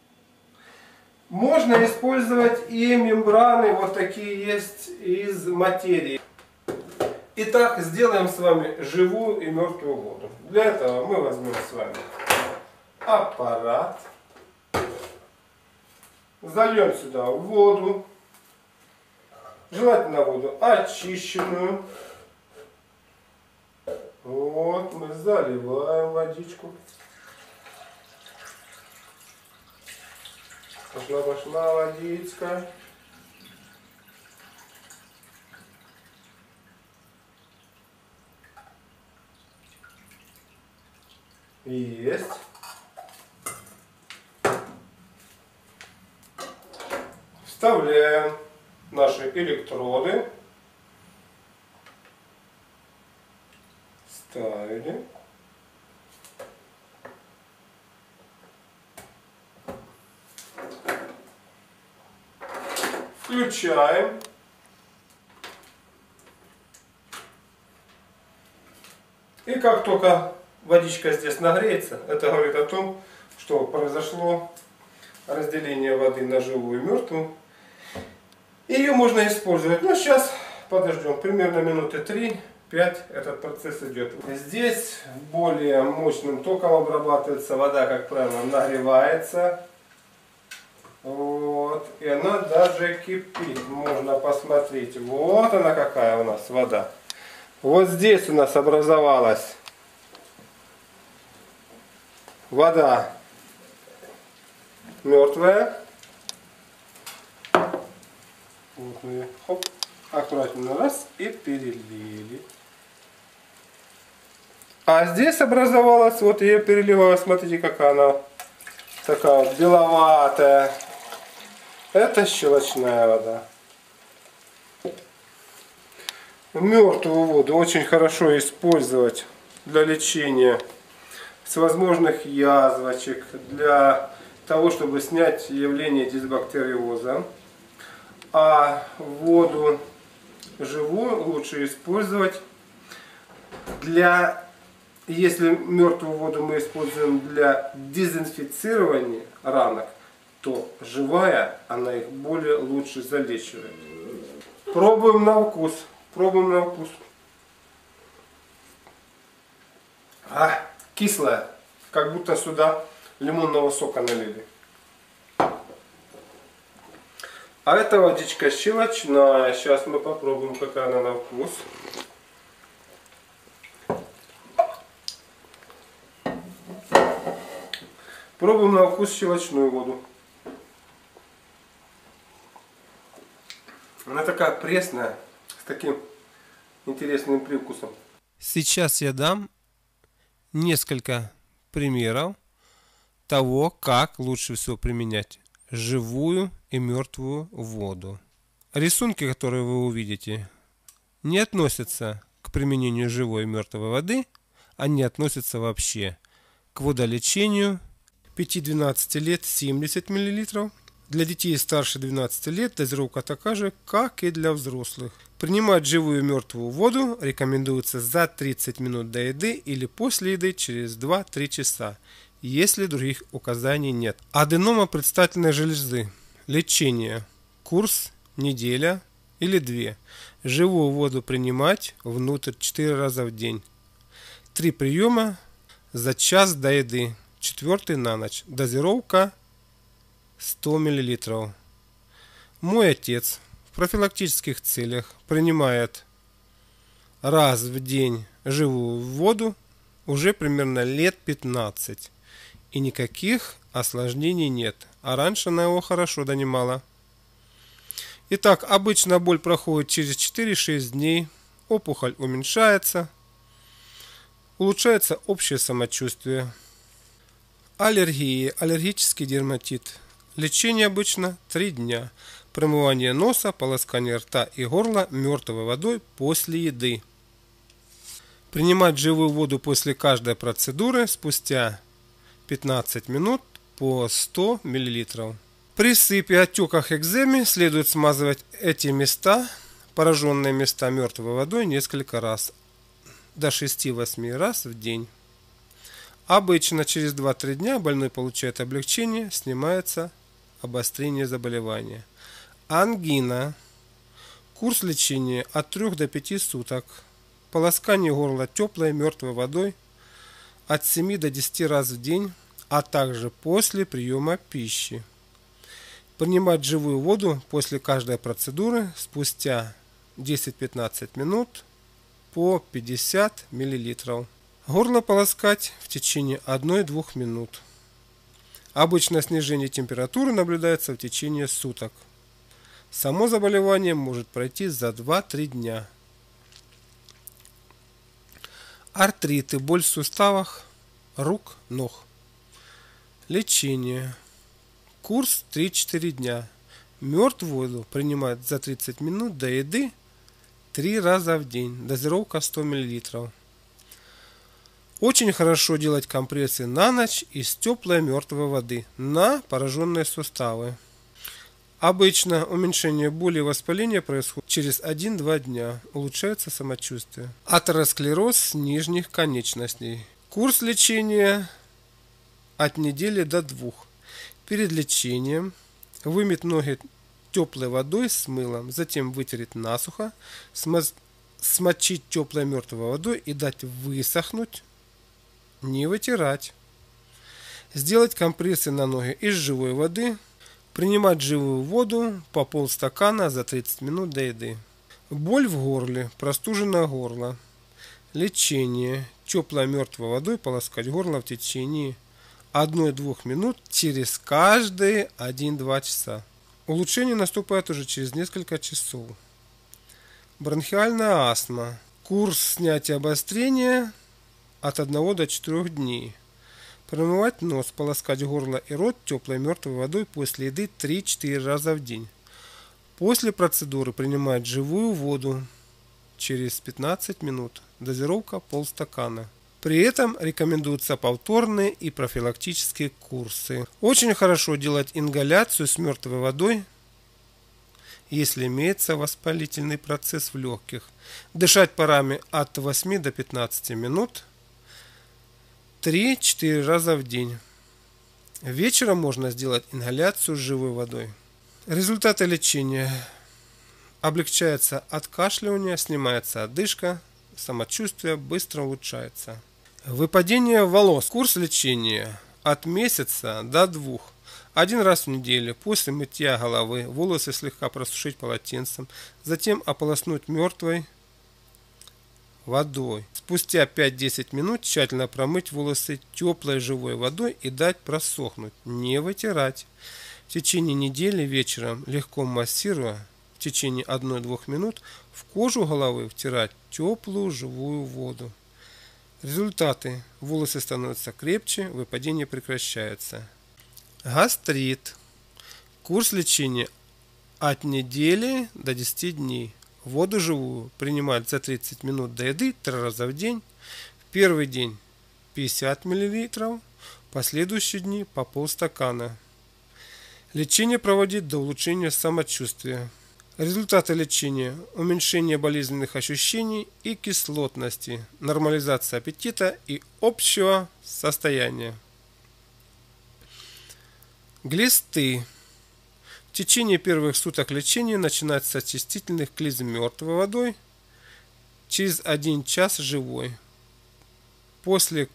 Можно использовать и мембраны, вот такие есть, из материи. Итак, сделаем с вами живую и мертвую воду. Для этого мы возьмем с вами аппарат, зальем сюда воду, желательно воду очищенную. Вот, мы заливаем водичку. Пошла, пошла водичка. Есть. Вставляем наши электроды. Ставили. Включаем. И как только водичка здесь нагреется, это говорит о том, что произошло разделение воды на живую и мертвую. Ее можно использовать. Но сейчас подождем примерно минуты три-пять, этот процесс идет. Здесь более мощным током обрабатывается вода, как правило, нагревается. Вот. И она даже кипит. Можно посмотреть. Вот она какая у нас вода. Вот здесь у нас образовалась вода мертвая. Вот мы хоп, аккуратно раз и перелили. А здесь образовалась, вот я переливаю, смотрите, какая она такая вот беловатая. Это щелочная вода. Мертвую воду очень хорошо использовать для лечения всевозможных язвочек, для того, чтобы снять явление дисбактериоза. А воду живую лучше использовать для, если мертвую воду мы используем для дезинфицирования ранок, то живая, она их более лучше залечивает. Пробуем на вкус. Пробуем на вкус. А, кислая. Как будто сюда лимонного сока налили. А эта водичка щелочная. Сейчас мы попробуем, какая она на вкус. Пробуем на вкус щелочную воду. Она такая пресная, с таким интересным привкусом. Сейчас я дам несколько примеров того, как лучше всего применять живую и мертвую воду. Рисунки, которые вы увидите, не относятся к применению живой и мертвой воды, они относятся вообще к водолечению. пяти-двенадцати лет семьдесят миллилитров. Для детей старше двенадцати лет дозировка такая же, как и для взрослых. Принимать живую и мертвую воду рекомендуется за тридцать минут до еды или после еды через два-три часа, если других указаний нет. Аденома предстательной железы. Лечение. Курс неделя или две. Живую воду принимать внутрь четыре раза в день. Три приема за час до еды. Четвертый на ночь. Дозировка сто миллилитров. Мой отец в профилактических целях принимает раз в день живую воду уже примерно лет пятнадцать. И никаких осложнений нет. А раньше она его хорошо донимала. Итак, обычно боль проходит через четыре-шесть дней. Опухоль уменьшается. Улучшается общее самочувствие. Аллергии, аллергический дерматит. Лечение обычно три дня. Промывание носа, полоскание рта и горла мертвой водой после еды. Принимать живую воду после каждой процедуры спустя пятнадцать минут по сто миллилитров. При сыпи, отеках, экземе следует смазывать эти места, пораженные места мертвой водой несколько раз, до шести-восьми раз в день. Обычно через два-три дня больной получает облегчение, снимается обострение заболевания. Ангина. Курс лечения от трёх до пяти суток. Полоскание горла теплой мертвой водой от семи до десяти раз в день, а также после приема пищи. Принимать живую воду после каждой процедуры спустя десять-пятнадцать минут по пятьдесят миллилитров. Горло полоскать в течение одной-двух минут. Обычно снижение температуры наблюдается в течение суток. Само заболевание может пройти за два-три дня. Артриты, боль в суставах рук, ног. Лечение. Курс три-четыре дня. Мертвую воду принимать за тридцать минут до еды три раза в день. Дозировка сто миллилитров. Очень хорошо делать компрессы на ночь из теплой мертвой воды на пораженные суставы. Обычно уменьшение боли и воспаления происходит через один-два дня. Улучшается самочувствие. Атеросклероз нижних конечностей. Курс лечения от недели до двух. Перед лечением вымыть ноги теплой водой с мылом, затем вытереть насухо, смочить теплой мертвой водой и дать высохнуть, не вытирать. Сделать компрессы на ноги из живой воды. Принимать живую воду по полстакана за тридцать минут до еды. Боль в горле, простуженное горло. Лечение. Теплой мертвой водой полоскать горло в течение одной-двух минут через каждые один-два часа. Улучшение наступает уже через несколько часов. Бронхиальная астма. Курс снятия обострения от одного до четырёх дней. Промывать нос, полоскать горло и рот теплой мертвой водой после еды три-четыре раза в день. После процедуры принимать живую воду через пятнадцать минут. Дозировка полстакана. При этом рекомендуются повторные и профилактические курсы. Очень хорошо делать ингаляцию с мертвой водой, если имеется воспалительный процесс в легких. Дышать парами от восьми до пятнадцати минут. три-четыре раза в день. Вечером можно сделать ингаляцию с живой водой. Результаты лечения. Облегчается откашливание, снимается одышка, самочувствие быстро улучшается. Выпадение волос. Курс лечения от месяца до двух. Один раз в неделю после мытья головы волосы слегка просушить полотенцем, затем ополоснуть мертвой водой. Спустя пять-десять минут тщательно промыть волосы теплой живой водой и дать просохнуть, не вытирать. В течение недели вечером, легко массируя, в течение одной-двух минут в кожу головы втирать теплую живую воду. Результаты. Волосы становятся крепче, выпадение прекращается. Гастрит. Курс лечения от недели до десяти дней. Воду живую принимать за тридцать минут до еды три раза в день. В первый день пятьдесят миллилитров, последующие дни по полстакана. Лечение проводить до улучшения самочувствия. Результаты лечения. Уменьшение болезненных ощущений и кислотности, нормализация аппетита и общего состояния. Глисты. В течение первых суток лечения начинается с очистительных клизм мертвой водой, через один час живой. После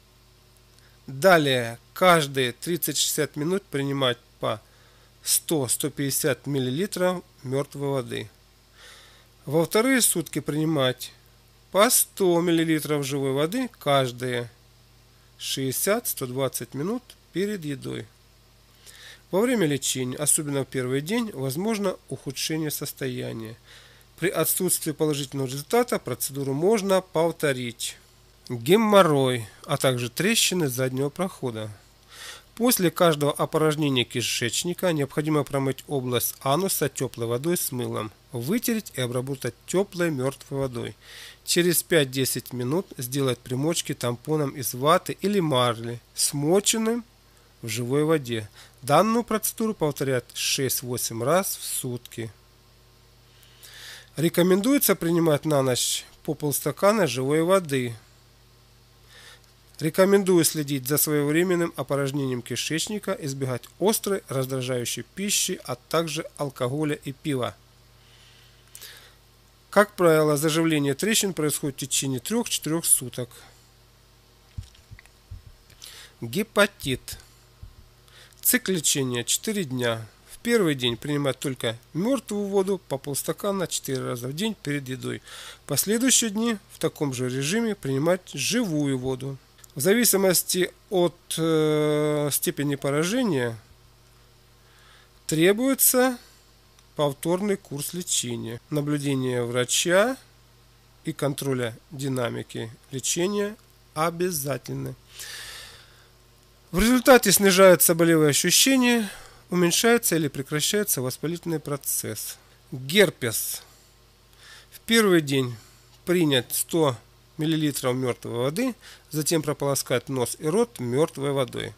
далее каждые тридцать-шестьдесят минут принимать по сто-сто пятьдесят миллилитров мертвой воды. Во вторые сутки принимать по сто миллилитров живой воды каждые шестьдесят — сто двадцать минут перед едой. Во время лечения, особенно в первый день, возможно ухудшение состояния. При отсутствии положительного результата процедуру можно повторить. Геморрой, а также трещины заднего прохода. После каждого опорожнения кишечника необходимо промыть область ануса теплой водой с мылом, вытереть и обработать теплой мертвой водой. Через пять-десять минут сделать примочки тампоном из ваты или марли, смоченным в живой воде. Данную процедуру повторять шесть-восемь раз в сутки. Рекомендуется принимать на ночь по полстакана живой воды. Рекомендую следить за своевременным опорожнением кишечника, избегать острой, раздражающей пищи, а также алкоголя и пива. Как правило, заживление трещин происходит в течение трёх-четырёх суток. Гепатит. Цикл лечения четыре дня. В первый день принимать только мертвую воду по полстакана четыре раза в день перед едой. В последующие дни в таком же режиме принимать живую воду. В зависимости от э, степени поражения требуется повторный курс лечения, наблюдение врача и контроля динамики лечения обязательны. В результате снижаются болевые ощущения, уменьшается или прекращается воспалительный процесс. Герпес. В первый день принять сто миллилитров мертвой воды, затем прополоскать нос и рот мертвой водой.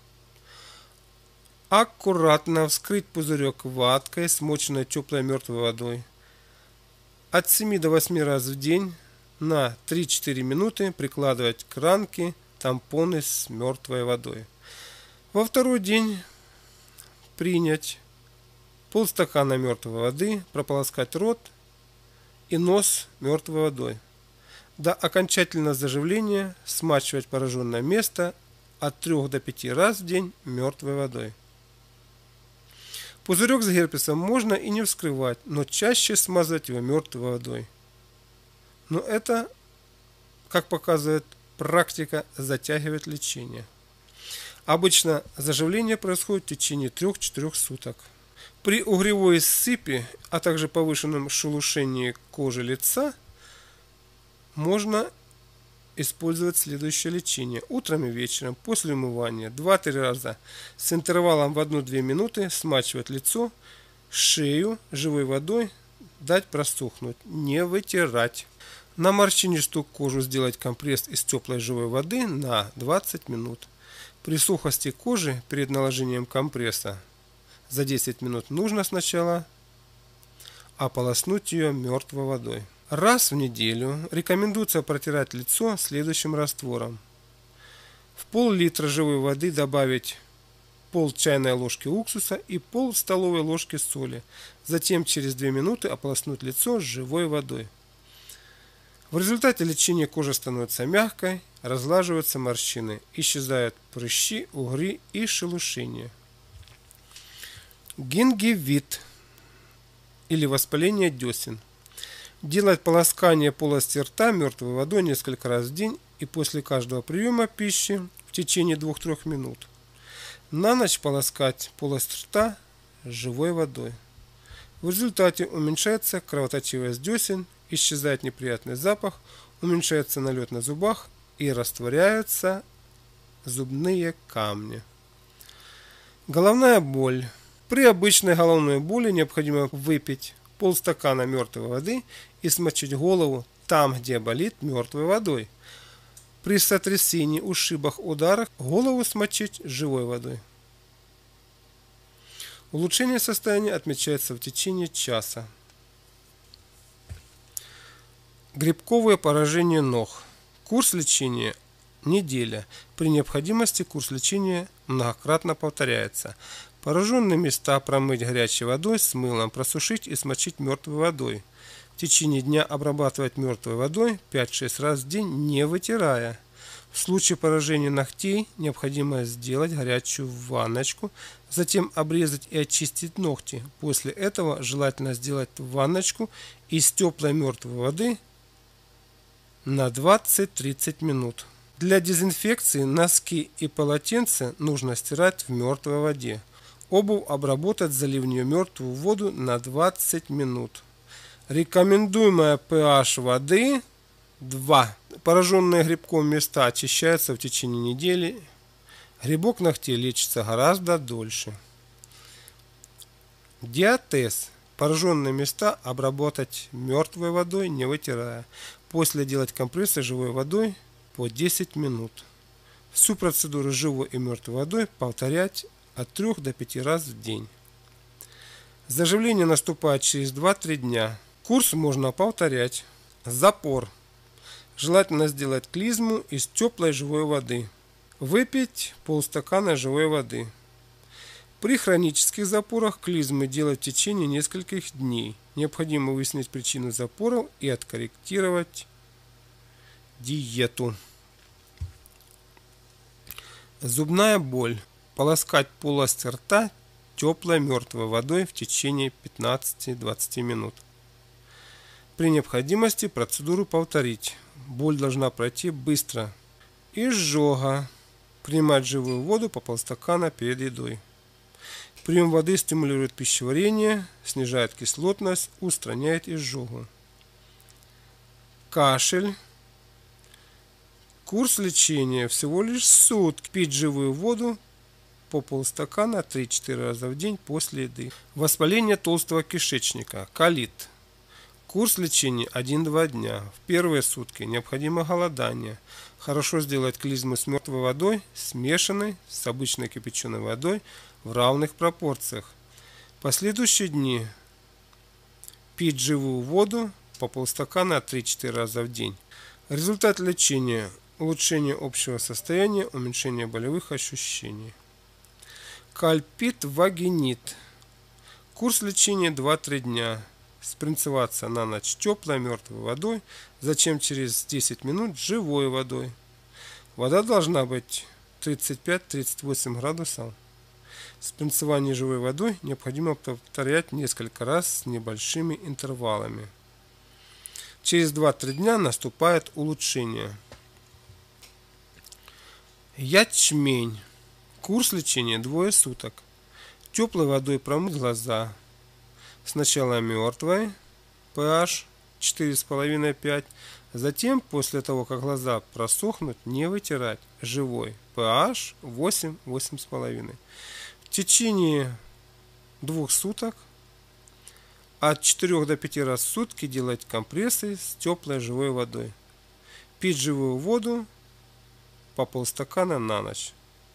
Аккуратно вскрыть пузырек ваткой, смоченной теплой мертвой водой. От семи до восьми раз в день на три-четыре минуты прикладывать к ранке тампоны с мертвой водой. Во второй день принять полстакана мертвой воды, прополоскать рот и нос мертвой водой. До окончательного заживления смачивать пораженное место от трёх до пяти раз в день мертвой водой. Пузырек с герпесом можно и не вскрывать, но чаще смазывать его мертвой водой. Но это, как показывает практика, затягивает лечение. Обычно заживление происходит в течение трёх-четырёх суток. При угревой сыпи, а также повышенном шелушении кожи лица можно использовать следующее лечение. Утром и вечером после умывания два-три раза с интервалом в одну-две минуты смачивать лицо, шею живой водой, дать просохнуть, не вытирать. На морщинистую кожу сделать компресс из теплой живой воды на двадцать минут. При сухости кожи перед наложением компресса за десять минут нужно сначала ополоснуть ее мертвой водой. Раз в неделю рекомендуется протирать лицо следующим раствором. В пол-литра живой воды добавить пол чайной ложки уксуса и пол столовой ложки соли. Затем через две минуты ополоснуть лицо живой водой. В результате лечения кожа становится мягкой, разлаживаются морщины, исчезают прыщи, угри и шелушения. Гингивит или воспаление десен. Делать полоскание полости рта мертвой водой несколько раз в день и после каждого приема пищи в течение двух-трёх минут. На ночь полоскать полость рта живой водой. В результате уменьшается кровоточивость десен, исчезает неприятный запах, уменьшается налет на зубах и растворяются зубные камни. Головная боль. При обычной головной боли необходимо выпить полстакана мертвой воды и смочить голову там, где болит, мертвой водой. При сотрясении, ушибах, ударах голову смочить живой водой. Улучшение состояния отмечается в течение часа. Грибковое поражение ног. Курс лечения – неделя. При необходимости курс лечения многократно повторяется. Пораженные места промыть горячей водой с мылом, просушить и смочить мертвой водой. В течение дня обрабатывать мертвой водой пять-шесть раз в день, не вытирая. В случае поражения ногтей необходимо сделать горячую ванночку, затем обрезать и очистить ногти. После этого желательно сделать ванночку из теплой мертвой воды на двадцать-тридцать минут. Для дезинфекции носки и полотенца нужно стирать в мертвой воде. Обувь обработать, залив в нее мертвую воду на двадцать минут. Рекомендуемая pH воды два. Пораженные грибком места очищаются в течение недели. Грибок ногтей лечится гораздо дольше. Диатез. Пораженные места обработать мертвой водой, не вытирая. После делать компрессы живой водой по десять минут. Всю процедуру живой и мертвой водой повторять от трёх до пяти раз в день. Заживление наступает через два-три дня. Курс можно повторять. Запор. Желательно сделать клизму из теплой живой воды. Выпить полстакана живой воды. При хронических запорах клизмы делать в течение нескольких дней. Необходимо выяснить причину запоров и откорректировать диету. Зубная боль. Полоскать полость рта теплой мертвой водой в течение пятнадцати-двадцати минут. При необходимости процедуру повторить. Боль должна пройти быстро. Изжога. Принимать живую воду по полстакана перед едой. Прием воды стимулирует пищеварение, снижает кислотность, устраняет изжогу. Кашель. Курс лечения всего лишь сутки. Пить живую воду по полстакана три-четыре раза в день после еды. Воспаление толстого кишечника. Колит. Курс лечения один-два дня. В первые сутки необходимо голодание. Хорошо сделать клизму с мертвой водой, смешанной с обычной кипяченой водой в равных пропорциях. Последующие дни пить живую воду по полстакана три-четыре раза в день. Результат лечения: улучшение общего состояния, уменьшение болевых ощущений. Кальпит вагинит. Курс лечения два-три дня. Спринцеваться на ночь теплой мертвой водой, затем через десять минут живой водой. Вода должна быть тридцать пять - тридцать восемь градусов. Спринцевание живой водой необходимо повторять несколько раз с небольшими интервалами. Через два-три дня наступает улучшение. Ячмень. Курс лечения двое суток. Теплой водой промыть глаза. Сначала мертвой, pH четыре с половиной - пять. Затем, после того, как глаза просохнут, не вытирать, живой, pH восемь - восемь с половиной. В течение двух суток от четырёх до пяти раз в сутки делать компрессы с теплой живой водой. Пить живую воду по полстакана на ночь.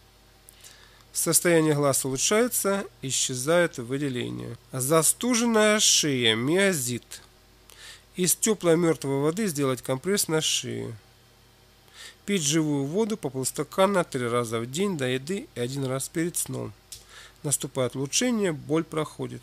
Состояние глаз улучшается, исчезает выделение. Застуженная шея, миозит. Из теплой мертвой воды сделать компресс на шею. Пить живую воду по полстакана три раза в день до еды и один раз перед сном. Наступает улучшение, боль проходит.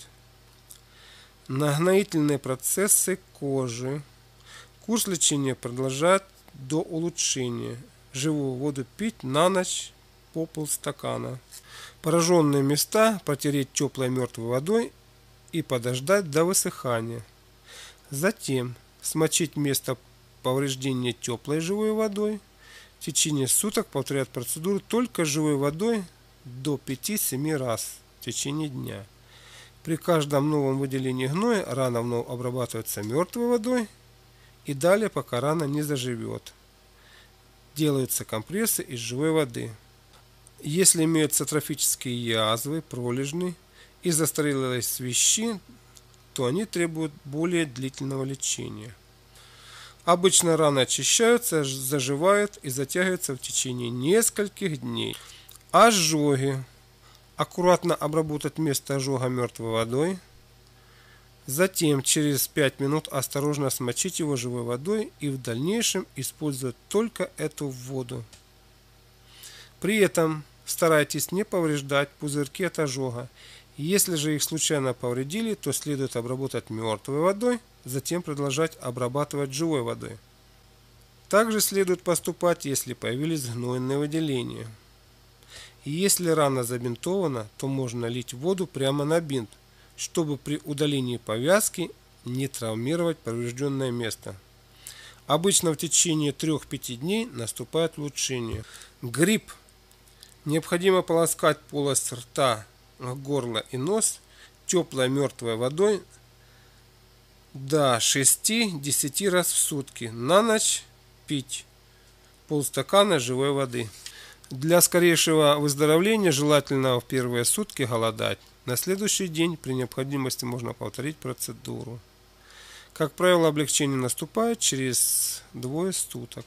Нагноительные процессы кожи. Курс лечения продолжать до улучшения. Живую воду пить на ночь по полстакана. Пораженные места протереть теплой мертвой водой и подождать до высыхания. Затем смочить место повреждения теплой живой водой. В течение суток повторять процедуру только живой водой до пяти-семи раз в течение дня. При каждом новом выделении гноя рана вновь обрабатывается мертвой водой и далее, пока рана не заживет. Делаются компрессы из живой воды. Если имеются трофические язвы, пролежни и застарелые свищи, то они требуют более длительного лечения. Обычно раны очищаются, заживают и затягиваются в течение нескольких дней. Ожоги. Аккуратно обработать место ожога мертвой водой. Затем через пять минут осторожно смочить его живой водой и в дальнейшем использовать только эту воду. При этом старайтесь не повреждать пузырьки от ожога. Если же их случайно повредили, то следует обработать мертвой водой, затем продолжать обрабатывать живой водой. Также следует поступать, если появились гнойные выделения. И если рана забинтована, то можно лить воду прямо на бинт, чтобы при удалении повязки не травмировать поврежденное место. Обычно в течение трёх-пяти дней наступает улучшение. Грипп. Необходимо полоскать полость рта, горла и нос теплой мертвой водой до шести-десяти раз в сутки. На ночь пить полстакана живой воды. Для скорейшего выздоровления желательно в первые сутки голодать. На следующий день при необходимости можно повторить процедуру. Как правило, облегчение наступает через двое суток.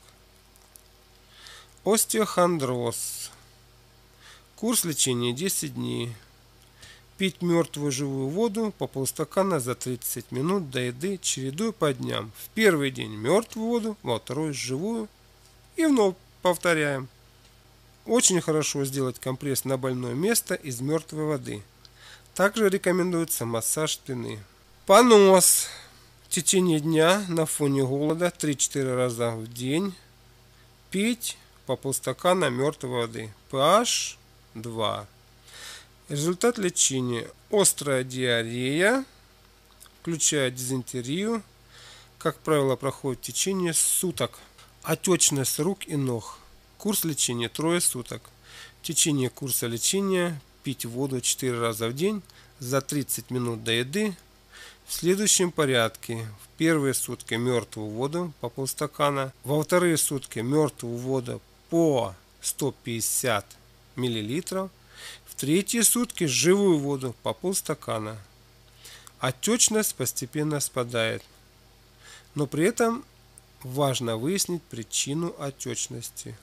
Остеохондроз. Курс лечения десять дней. Пить мертвую живую воду по полстакана за тридцать минут до еды, чередуя по дням. В первый день мертвую воду, во второй живую и вновь повторяем. Очень хорошо сделать компресс на больное место из мертвой воды. Также рекомендуется массаж спины. Понос. В течение дня на фоне голода три-четыре раза в день пить по полстакана мертвой воды. pH два. Результат лечения. Острая диарея, включая дизентерию, как правило, проходит в течение суток. Отечность рук и ног. Курс лечения трое суток. В течение курса лечения пить воду четыре раза в день за тридцать минут до еды в следующем порядке. В первые сутки мертвую воду по полстакана, во вторые сутки мертвую воду по сто пятьдесят миллилитров, в третьи сутки живую воду по полстакана. Отечность постепенно спадает, но при этом важно выяснить причину отечности.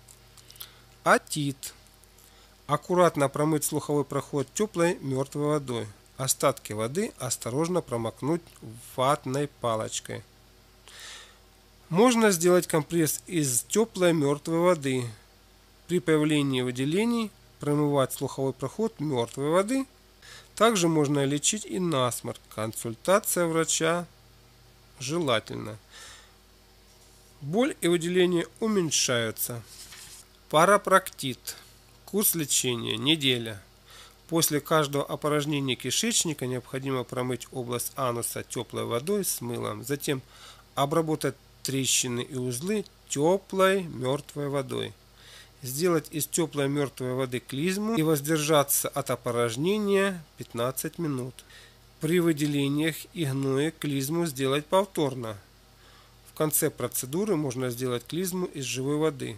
Отит. Аккуратно промыть слуховой проход теплой мертвой водой. Остатки воды осторожно промокнуть ватной палочкой. Можно сделать компресс из теплой мертвой воды. При появлении выделений промывать слуховой проход мертвой воды. Также можно лечить и насморк. Консультация врача желательно. Боль и выделения уменьшаются. Парапроктит. Курс лечения неделя. После каждого опорожнения кишечника необходимо промыть область ануса теплой водой с мылом. Затем обработать трещины и узлы теплой мертвой водой. Сделать из теплой мертвой воды клизму и воздержаться от опорожнения пятнадцать минут. При выделениях и гное клизму сделать повторно. В конце процедуры можно сделать клизму из живой воды.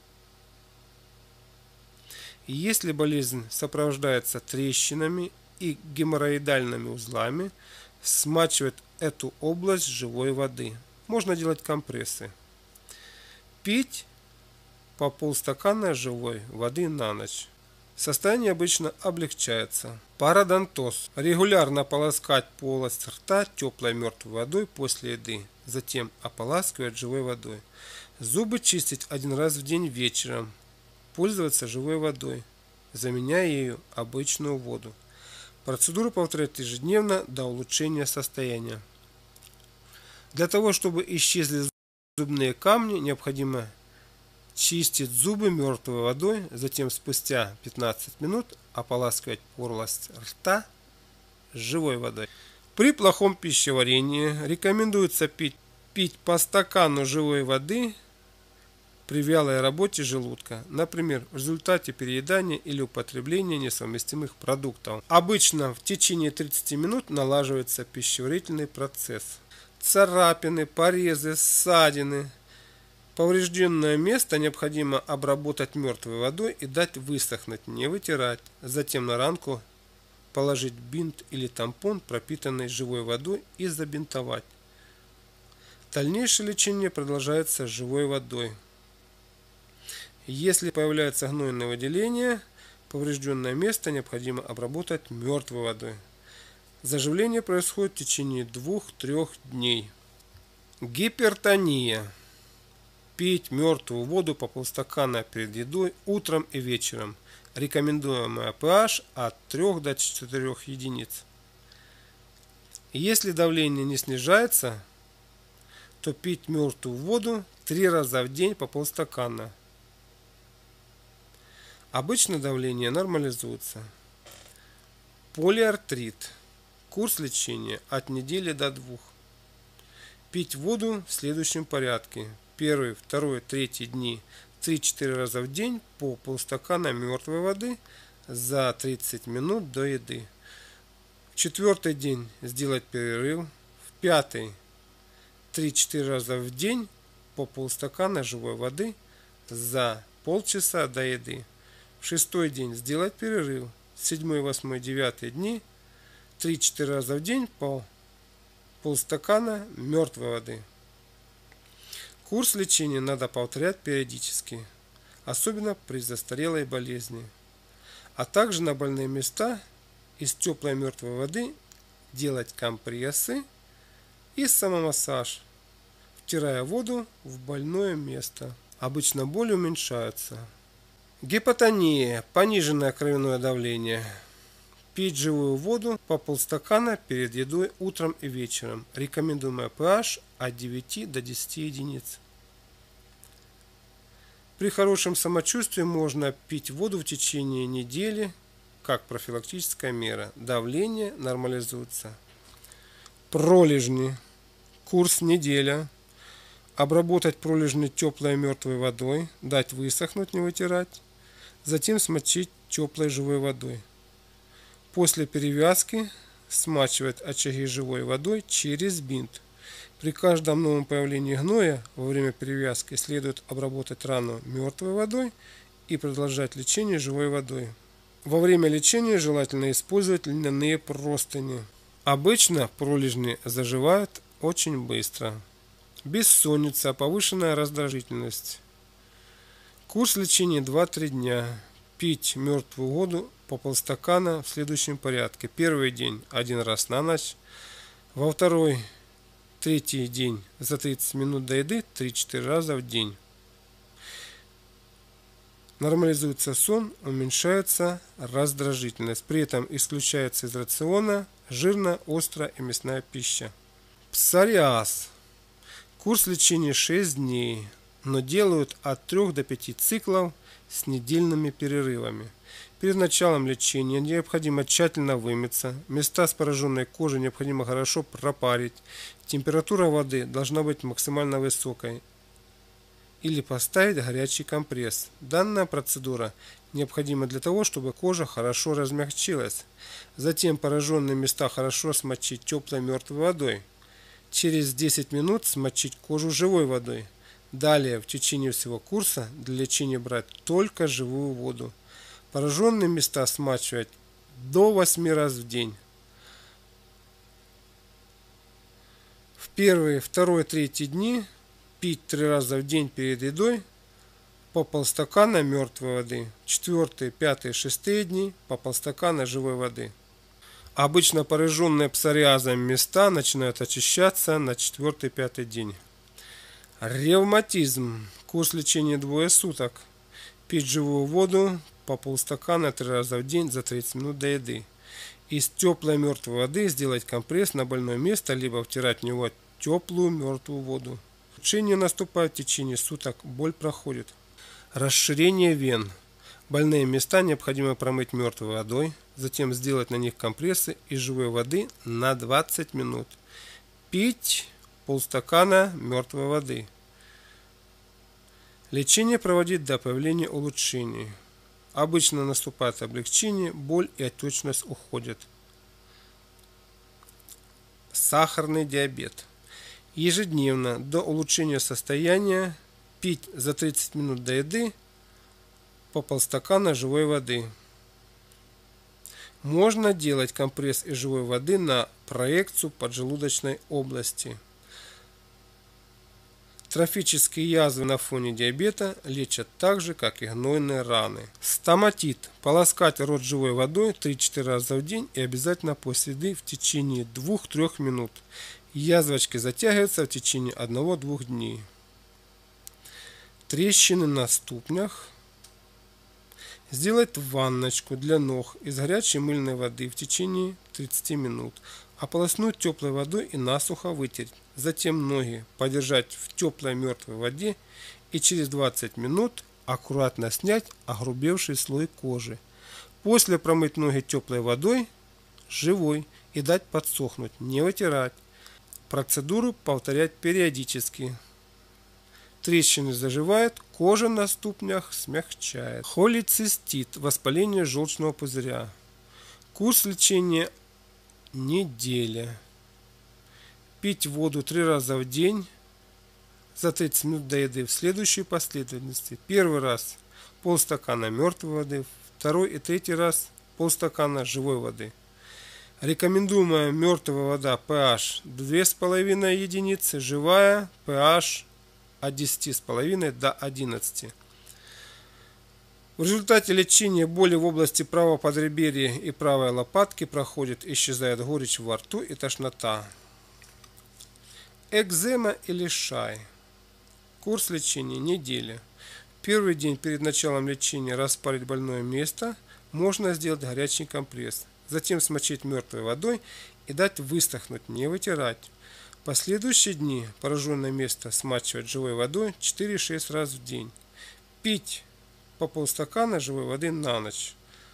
Если болезнь сопровождается трещинами и геморроидальными узлами, смачивать эту область живой воды. Можно делать компрессы. Пить по полстакана живой воды на ночь. Состояние обычно облегчается. Пародонтоз. Регулярно полоскать полость рта теплой мертвой водой после еды. Затем ополаскивать живой водой. Зубы чистить один раз в день вечером. Пользоваться живой водой, заменяя ею обычную воду. Процедуру повторять ежедневно до улучшения состояния. Для того, чтобы исчезли зубные камни, необходимо чистить зубы мертвой водой, затем спустя пятнадцать минут ополаскивать полость рта живой водой. При плохом пищеварении рекомендуется пить, пить по стакану живой воды при вялой работе желудка, например, в результате переедания или употребления несовместимых продуктов. Обычно в течение тридцати минут налаживается пищеварительный процесс. Царапины, порезы, ссадины. Поврежденное место необходимо обработать мертвой водой и дать высохнуть, не вытирать. Затем на ранку положить бинт или тампон, пропитанный живой водой, и забинтовать. Дальнейшее лечение продолжается живой водой. Если появляется гнойное выделение, поврежденное место необходимо обработать мертвой водой. Заживление происходит в течение двух-трёх дней. Гипертония. Пить мертвую воду по полстакана перед едой утром и вечером. Рекомендуемая pH от трёх до четырёх единиц. Если давление не снижается, то пить мертвую воду три раза в день по полстакана. Обычно давление нормализуется. Полиартрит. Курс лечения от недели до двух. Пить воду в следующем порядке. Первый, второй, третий дни три-четыре раза в день по полстакана мертвой воды за тридцать минут до еды. В четвертый день сделать перерыв. В пятый три-четыре раза в день по полстакана живой воды за полчаса до еды. В шестой день сделать перерыв. Седьмой, восьмой, девятый дни три-четыре раза в день по полстакана мертвой воды. Курс лечения надо повторять периодически, особенно при застарелой болезни. А также на больные места из теплой мертвой воды делать компрессы и самомассаж, втирая воду в больное место. Обычно боль уменьшается. Гипотония, пониженное кровяное давление. Пить живую воду по полстакана перед едой утром и вечером. Рекомендуемый pH от девяти до десяти единиц. При хорошем самочувствии можно пить воду в течение недели, как профилактическая мера. Давление нормализуется. Пролежни. Курс неделя. Обработать пролежни теплой мертвой водой, дать высохнуть, не вытирать. Затем смочить теплой живой водой. После перевязки смачивать очаги живой водой через бинт. При каждом новом появлении гноя во время перевязки следует обработать рану мертвой водой и продолжать лечение живой водой. Во время лечения желательно использовать льняные простыни. Обычно пролежни заживают очень быстро. Бессонница, повышенная раздражительность. Курс лечения два-три дня. Пить мертвую воду по полстакана в следующем порядке. Первый день один раз на ночь. Во второй, третий день за тридцать минут до еды три-четыре раза в день. Нормализуется сон, уменьшается раздражительность. При этом исключается из рациона жирная, острая и мясная пища. Псориаз. Курс лечения шесть дней, но делают от трёх до пяти циклов с недельными перерывами. Перед началом лечения необходимо тщательно вымыться, места с пораженной кожей необходимо хорошо пропарить, температура воды должна быть максимально высокой или поставить горячий компресс. Данная процедура необходима для того, чтобы кожа хорошо размягчилась. Затем пораженные места хорошо смочить теплой мертвой водой. Через десять минут смочить кожу живой водой. Далее в течение всего курса для лечения брать только живую воду. Пораженные места смачивать до восьми раз в день. В первые, второй, третий дни пить три раза в день перед едой по полстакана мертвой воды. Четвертые, пятые, шестые дни по полстакана живой воды. Обычно пораженные псориазом места начинают очищаться на четвертый-пятый день. Ревматизм. Курс лечения двое суток. Пить живую воду по полстакана три раза в день за тридцать минут до еды. Из теплой мертвой воды сделать компресс на больное место, либо втирать в него теплую мертвую воду. Лечение наступает в течение суток, боль проходит. Расширение вен. Больные места необходимо промыть мертвой водой, затем сделать на них компрессы из живой воды на двадцать минут. Пить полстакана мертвой воды. Лечение проводить до появления улучшений. Обычно наступает облегчение, боль и отечность уходят. Сахарный диабет. Ежедневно до улучшения состояния пить за тридцать минут до еды по полстакана живой воды. Можно делать компресс из живой воды на проекцию поджелудочной области. Трофические язвы на фоне диабета лечат так же, как и гнойные раны. Стоматит. Полоскать рот живой водой три-четыре раза в день и обязательно после еды в течение двух-трёх минут. Язвочки затягиваются в течение одного-двух дней. Трещины на ступнях. Сделать ванночку для ног из горячей мыльной воды в течение тридцати минут. Ополоснуть теплой водой и насухо вытереть. Затем ноги подержать в теплой мертвой воде и через двадцать минут аккуратно снять огрубевший слой кожи. После промыть ноги теплой водой, живой, и дать подсохнуть, не вытирать. Процедуру повторять периодически. Трещины заживают, кожа на ступнях смягчает. Холецистит, воспаление желчного пузыря. Курс лечения неделя. Пить воду три раза в день за тридцать минут до еды в следующей последовательности. Первый раз полстакана мертвой воды, второй и третий раз полстакана живой воды. Рекомендуемая мертвая вода pH две с половиной единицы, живая pH от десяти с половиной до одиннадцати. В результате лечения боли в области правого подреберья и правой лопатки проходит, исчезает горечь во рту и тошнота. Экзема или шай. Курс лечения неделя. Первый день перед началом лечения распарить больное место, можно сделать горячий компресс. Затем смочить мертвой водой и дать высохнуть, не вытирать. Последующие дни пораженное место смачивать живой водой четыре-шесть раз в день. Пить по полстакана живой воды на ночь.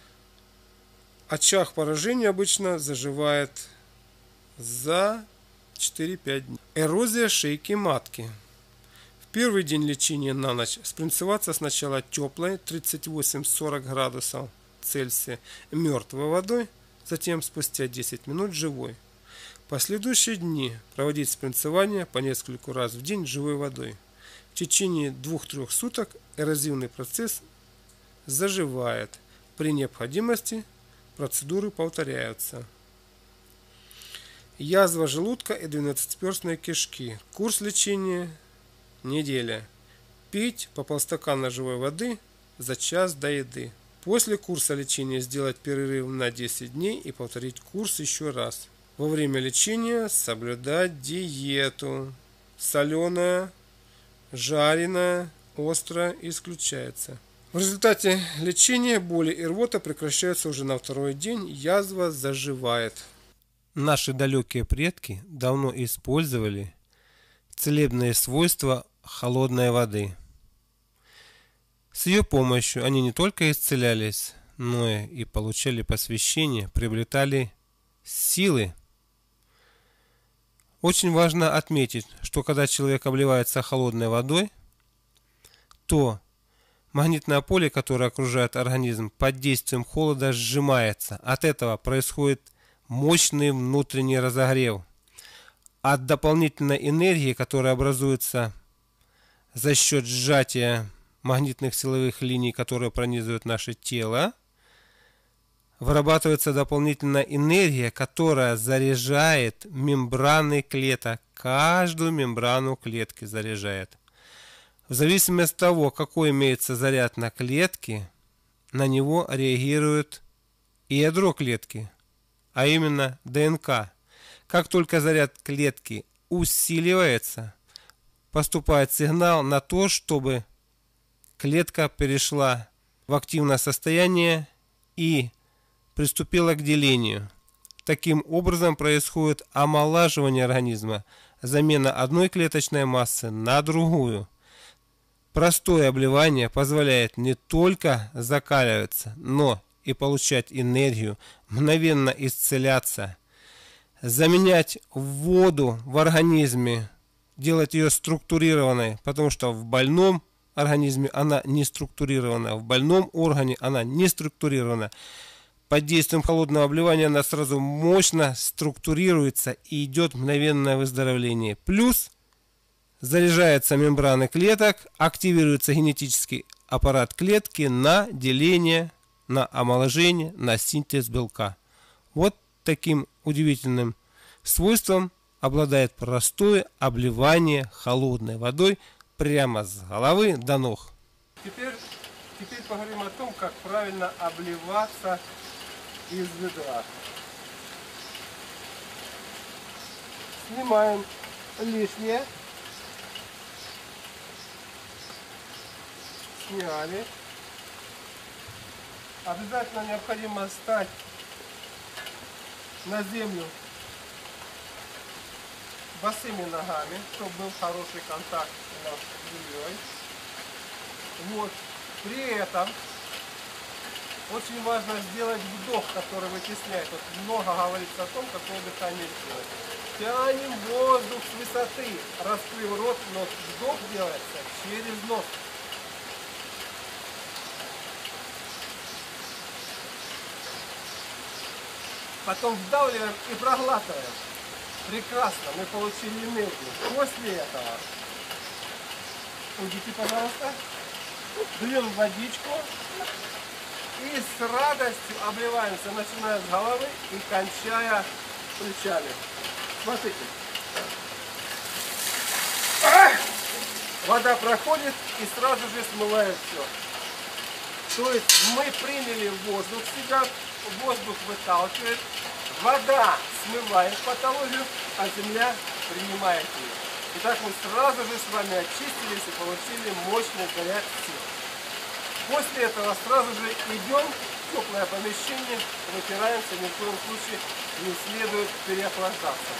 Очаг поражения обычно заживает за четыре-пять дней. Эрозия шейки матки. В первый день лечения на ночь спринцеваться сначала теплой тридцать восемь-сорок градусов Цельсия мертвой водой, затем спустя десять минут живой. Последующие дни проводить спринцевание по нескольку раз в день живой водой. В течение двух-трёх суток эрозивный процесс заживает. При необходимости процедуры повторяются. Язва желудка и двенадцатиперстной кишки. Курс лечения неделя. Пить по полстакана живой воды за час до еды. После курса лечения сделать перерыв на десять дней и повторить курс еще раз. Во время лечения соблюдать диету. Соленая, жареная, острая исключается. В результате лечения боли и рвота прекращаются уже на второй день, язва заживает. Наши далекие предки давно использовали целебные свойства холодной воды. С ее помощью они не только исцелялись, но и получали посвящение, приобретали силы. Очень важно отметить, что когда человек обливается холодной водой, то магнитное поле, которое окружает организм, под действием холода сжимается. От этого происходит мощный внутренний разогрев. От дополнительной энергии, которая образуется за счет сжатия магнитных силовых линий, которые пронизывают наше тело, вырабатывается дополнительная энергия, которая заряжает мембраны клеток. Каждую мембрану клетки заряжает. В зависимости от того, какой имеется заряд на клетки, на него реагирует и ядро клетки, а именно ДНК. Как только заряд клетки усиливается, поступает сигнал на то, чтобы клетка перешла в активное состояние и приступила к делению. Таким образом происходит омолаживание организма, замена одной клеточной массы на другую. Простое обливание позволяет не только закаливаться, но и получать энергию, мгновенно исцеляться, заменять воду в организме, делать ее структурированной, потому что в больном организме она не структурирована, в больном органе она не структурирована. Под действием холодного обливания она сразу мощно структурируется и идет мгновенное выздоровление. Плюс заряжаются мембраны клеток, активируется генетический аппарат клетки на деление, на омоложение, на синтез белка. Вот таким удивительным свойством обладает простое обливание холодной водой прямо с головы до ног. Теперь, теперь поговорим о том, как правильно обливаться из ведра. Снимаем лишнее. Сняли. Обязательно необходимо встать на землю босыми ногами, чтобы был хороший контакт с землей. Вот. При этом Очень важно сделать вдох, который вытесняет. Вот много говорится о том, какое дыхание сделать. Тянем воздух с высоты. Раскрыл рот, но вдох делается через нос. Потом вдавливаем и проглатываем. Прекрасно, мы получили энергию. После этого, уйдите, пожалуйста, берем водичку и с радостью обливаемся, начиная с головы и кончая плечами. Смотрите. Вода проходит и сразу же смывает все. То есть мы приняли воздух в себя, воздух выталкивает, вода смывает патологию, а земля принимает ее. Итак, мы сразу же с вами очистились и получили мощный заряд сил. После этого сразу же идем в теплое помещение, вытираемся, ни в коем случае не следует переохлаждаться.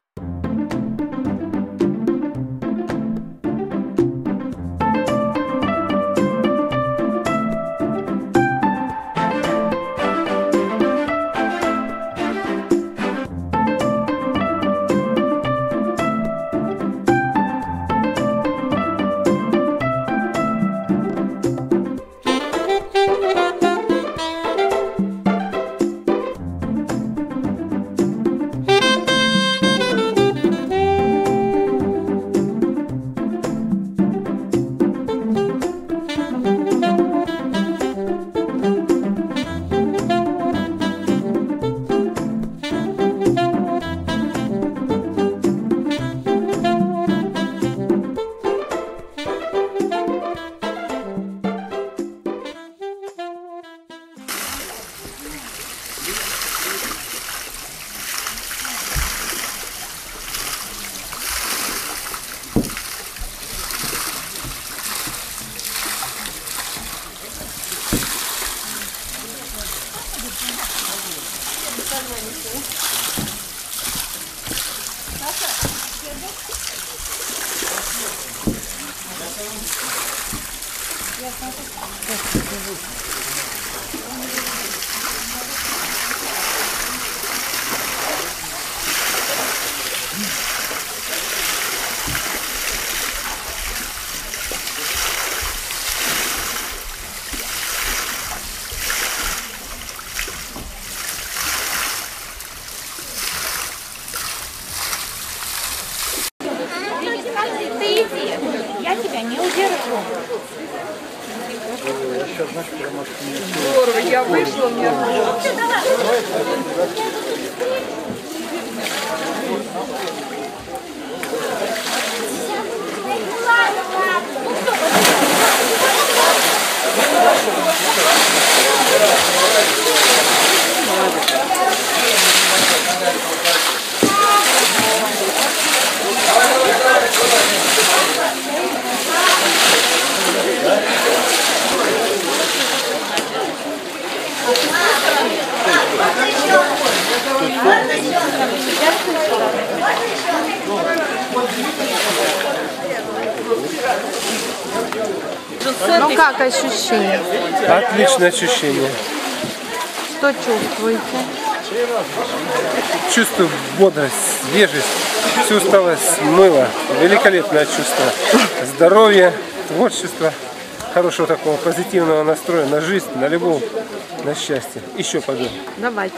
Я тебя не удержу. Здорово, я вышла, у меня... Ну как ощущение? Отличное ощущение. Что чувствуете? Чувствую бодрость, свежесть, всю усталость смыло. Великолепное чувство. Здоровье, творчество, хорошего такого позитивного настроя на жизнь, на любовь, на счастье. Еще пойду. Давайте.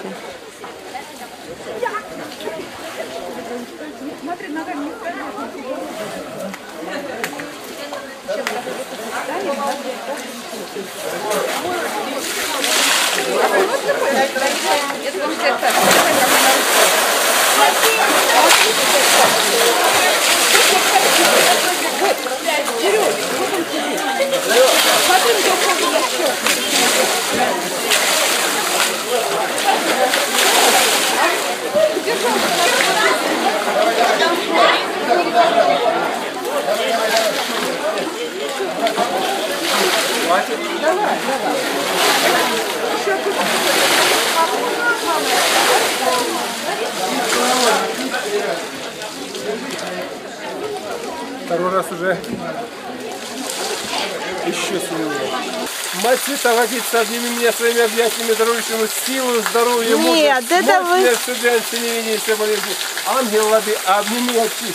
Второй раз уже еще смелее. Мать-света водиться, обними меня своими объятиями, дарующими силу, здоровье, Нет, мудрость, это мощь, вы- все бянцы, не вини, все болезни. Ангел воды, обними очи.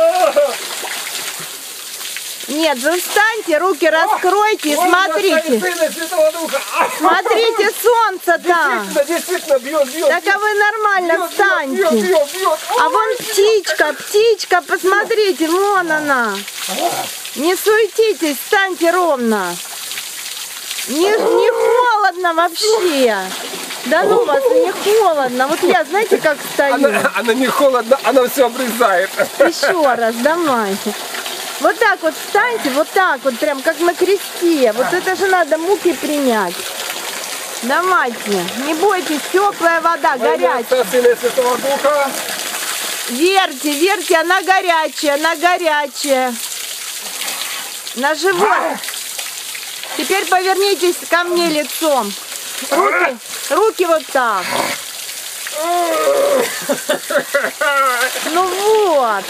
Нет, вы встаньте, руки раскройте и смотрите. Смотрите, солнце-то. Действительно, действительно, бьет, бьет. Так а вы нормально бьет, бьет, встаньте. бьет, бьет. А вон птичка, птичка, посмотрите, вон она. Не суетитесь, встаньте ровно. Не, не холодно вообще. Да ну вас, не холодно. Вот я, знаете, как стою? Она, она не холодно, она все обрезает. Еще раз, давайте. Вот так вот встаньте, вот так вот, прям как на кресте. Вот это же надо муки принять. Давайте, не бойтесь, теплая вода, горячая. Сына Святого Духа. Верьте, верьте, она горячая, она горячая. На живот. Теперь повернитесь ко мне лицом. Руки, руки вот так. Ну вот.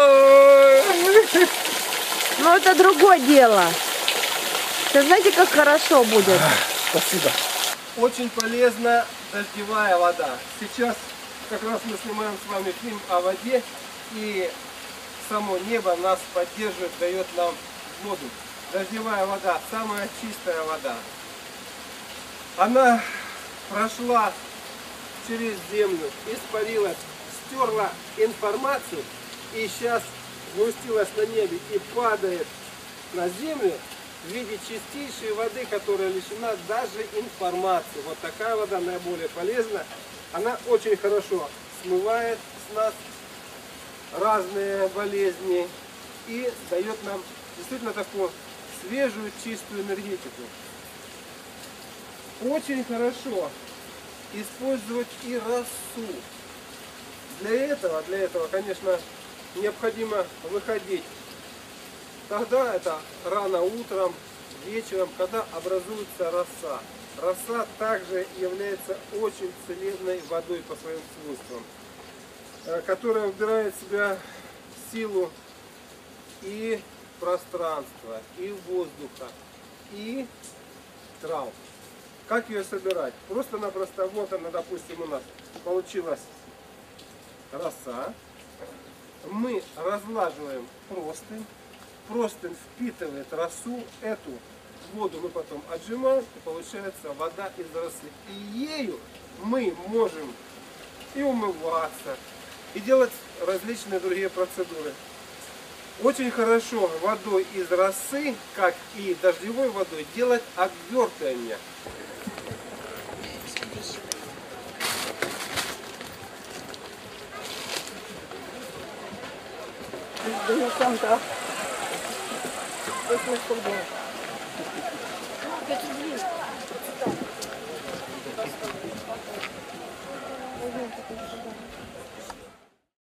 Ну это другое дело. Вы знаете, как хорошо будет? Спасибо. Очень полезна дождевая вода. Сейчас как раз мы снимаем с вами фильм о воде, и само небо нас поддерживает, дает нам воду. Дождевая вода, самая чистая вода. Она прошла через землю, испарилась, стерла информацию и сейчас сгустилась на небе и падает на землю в виде чистейшей воды, которая лишена даже информации. Вот такая вода наиболее полезна. Она очень хорошо смывает с нас разные болезни и дает нам действительно такую свежую, чистую энергетику. Очень хорошо использовать и росу. Для этого, для этого, конечно, необходимо выходить. Тогда это рано утром, вечером, когда образуется роса. Роса также является очень целебной водой по своим свойствам, которая вбирает в себя силу и пространства, и воздуха, и трав. Как ее собирать? Просто-напросто, вот она, допустим, у нас получилась роса. Мы разлаживаем простынь. Простынь впитывает росу. Эту воду мы потом отжимаем, и получается вода из росы. И ею мы можем и умываться, и делать различные другие процедуры. Очень хорошо водой из росы, как и дождевой водой, делать обвертывание.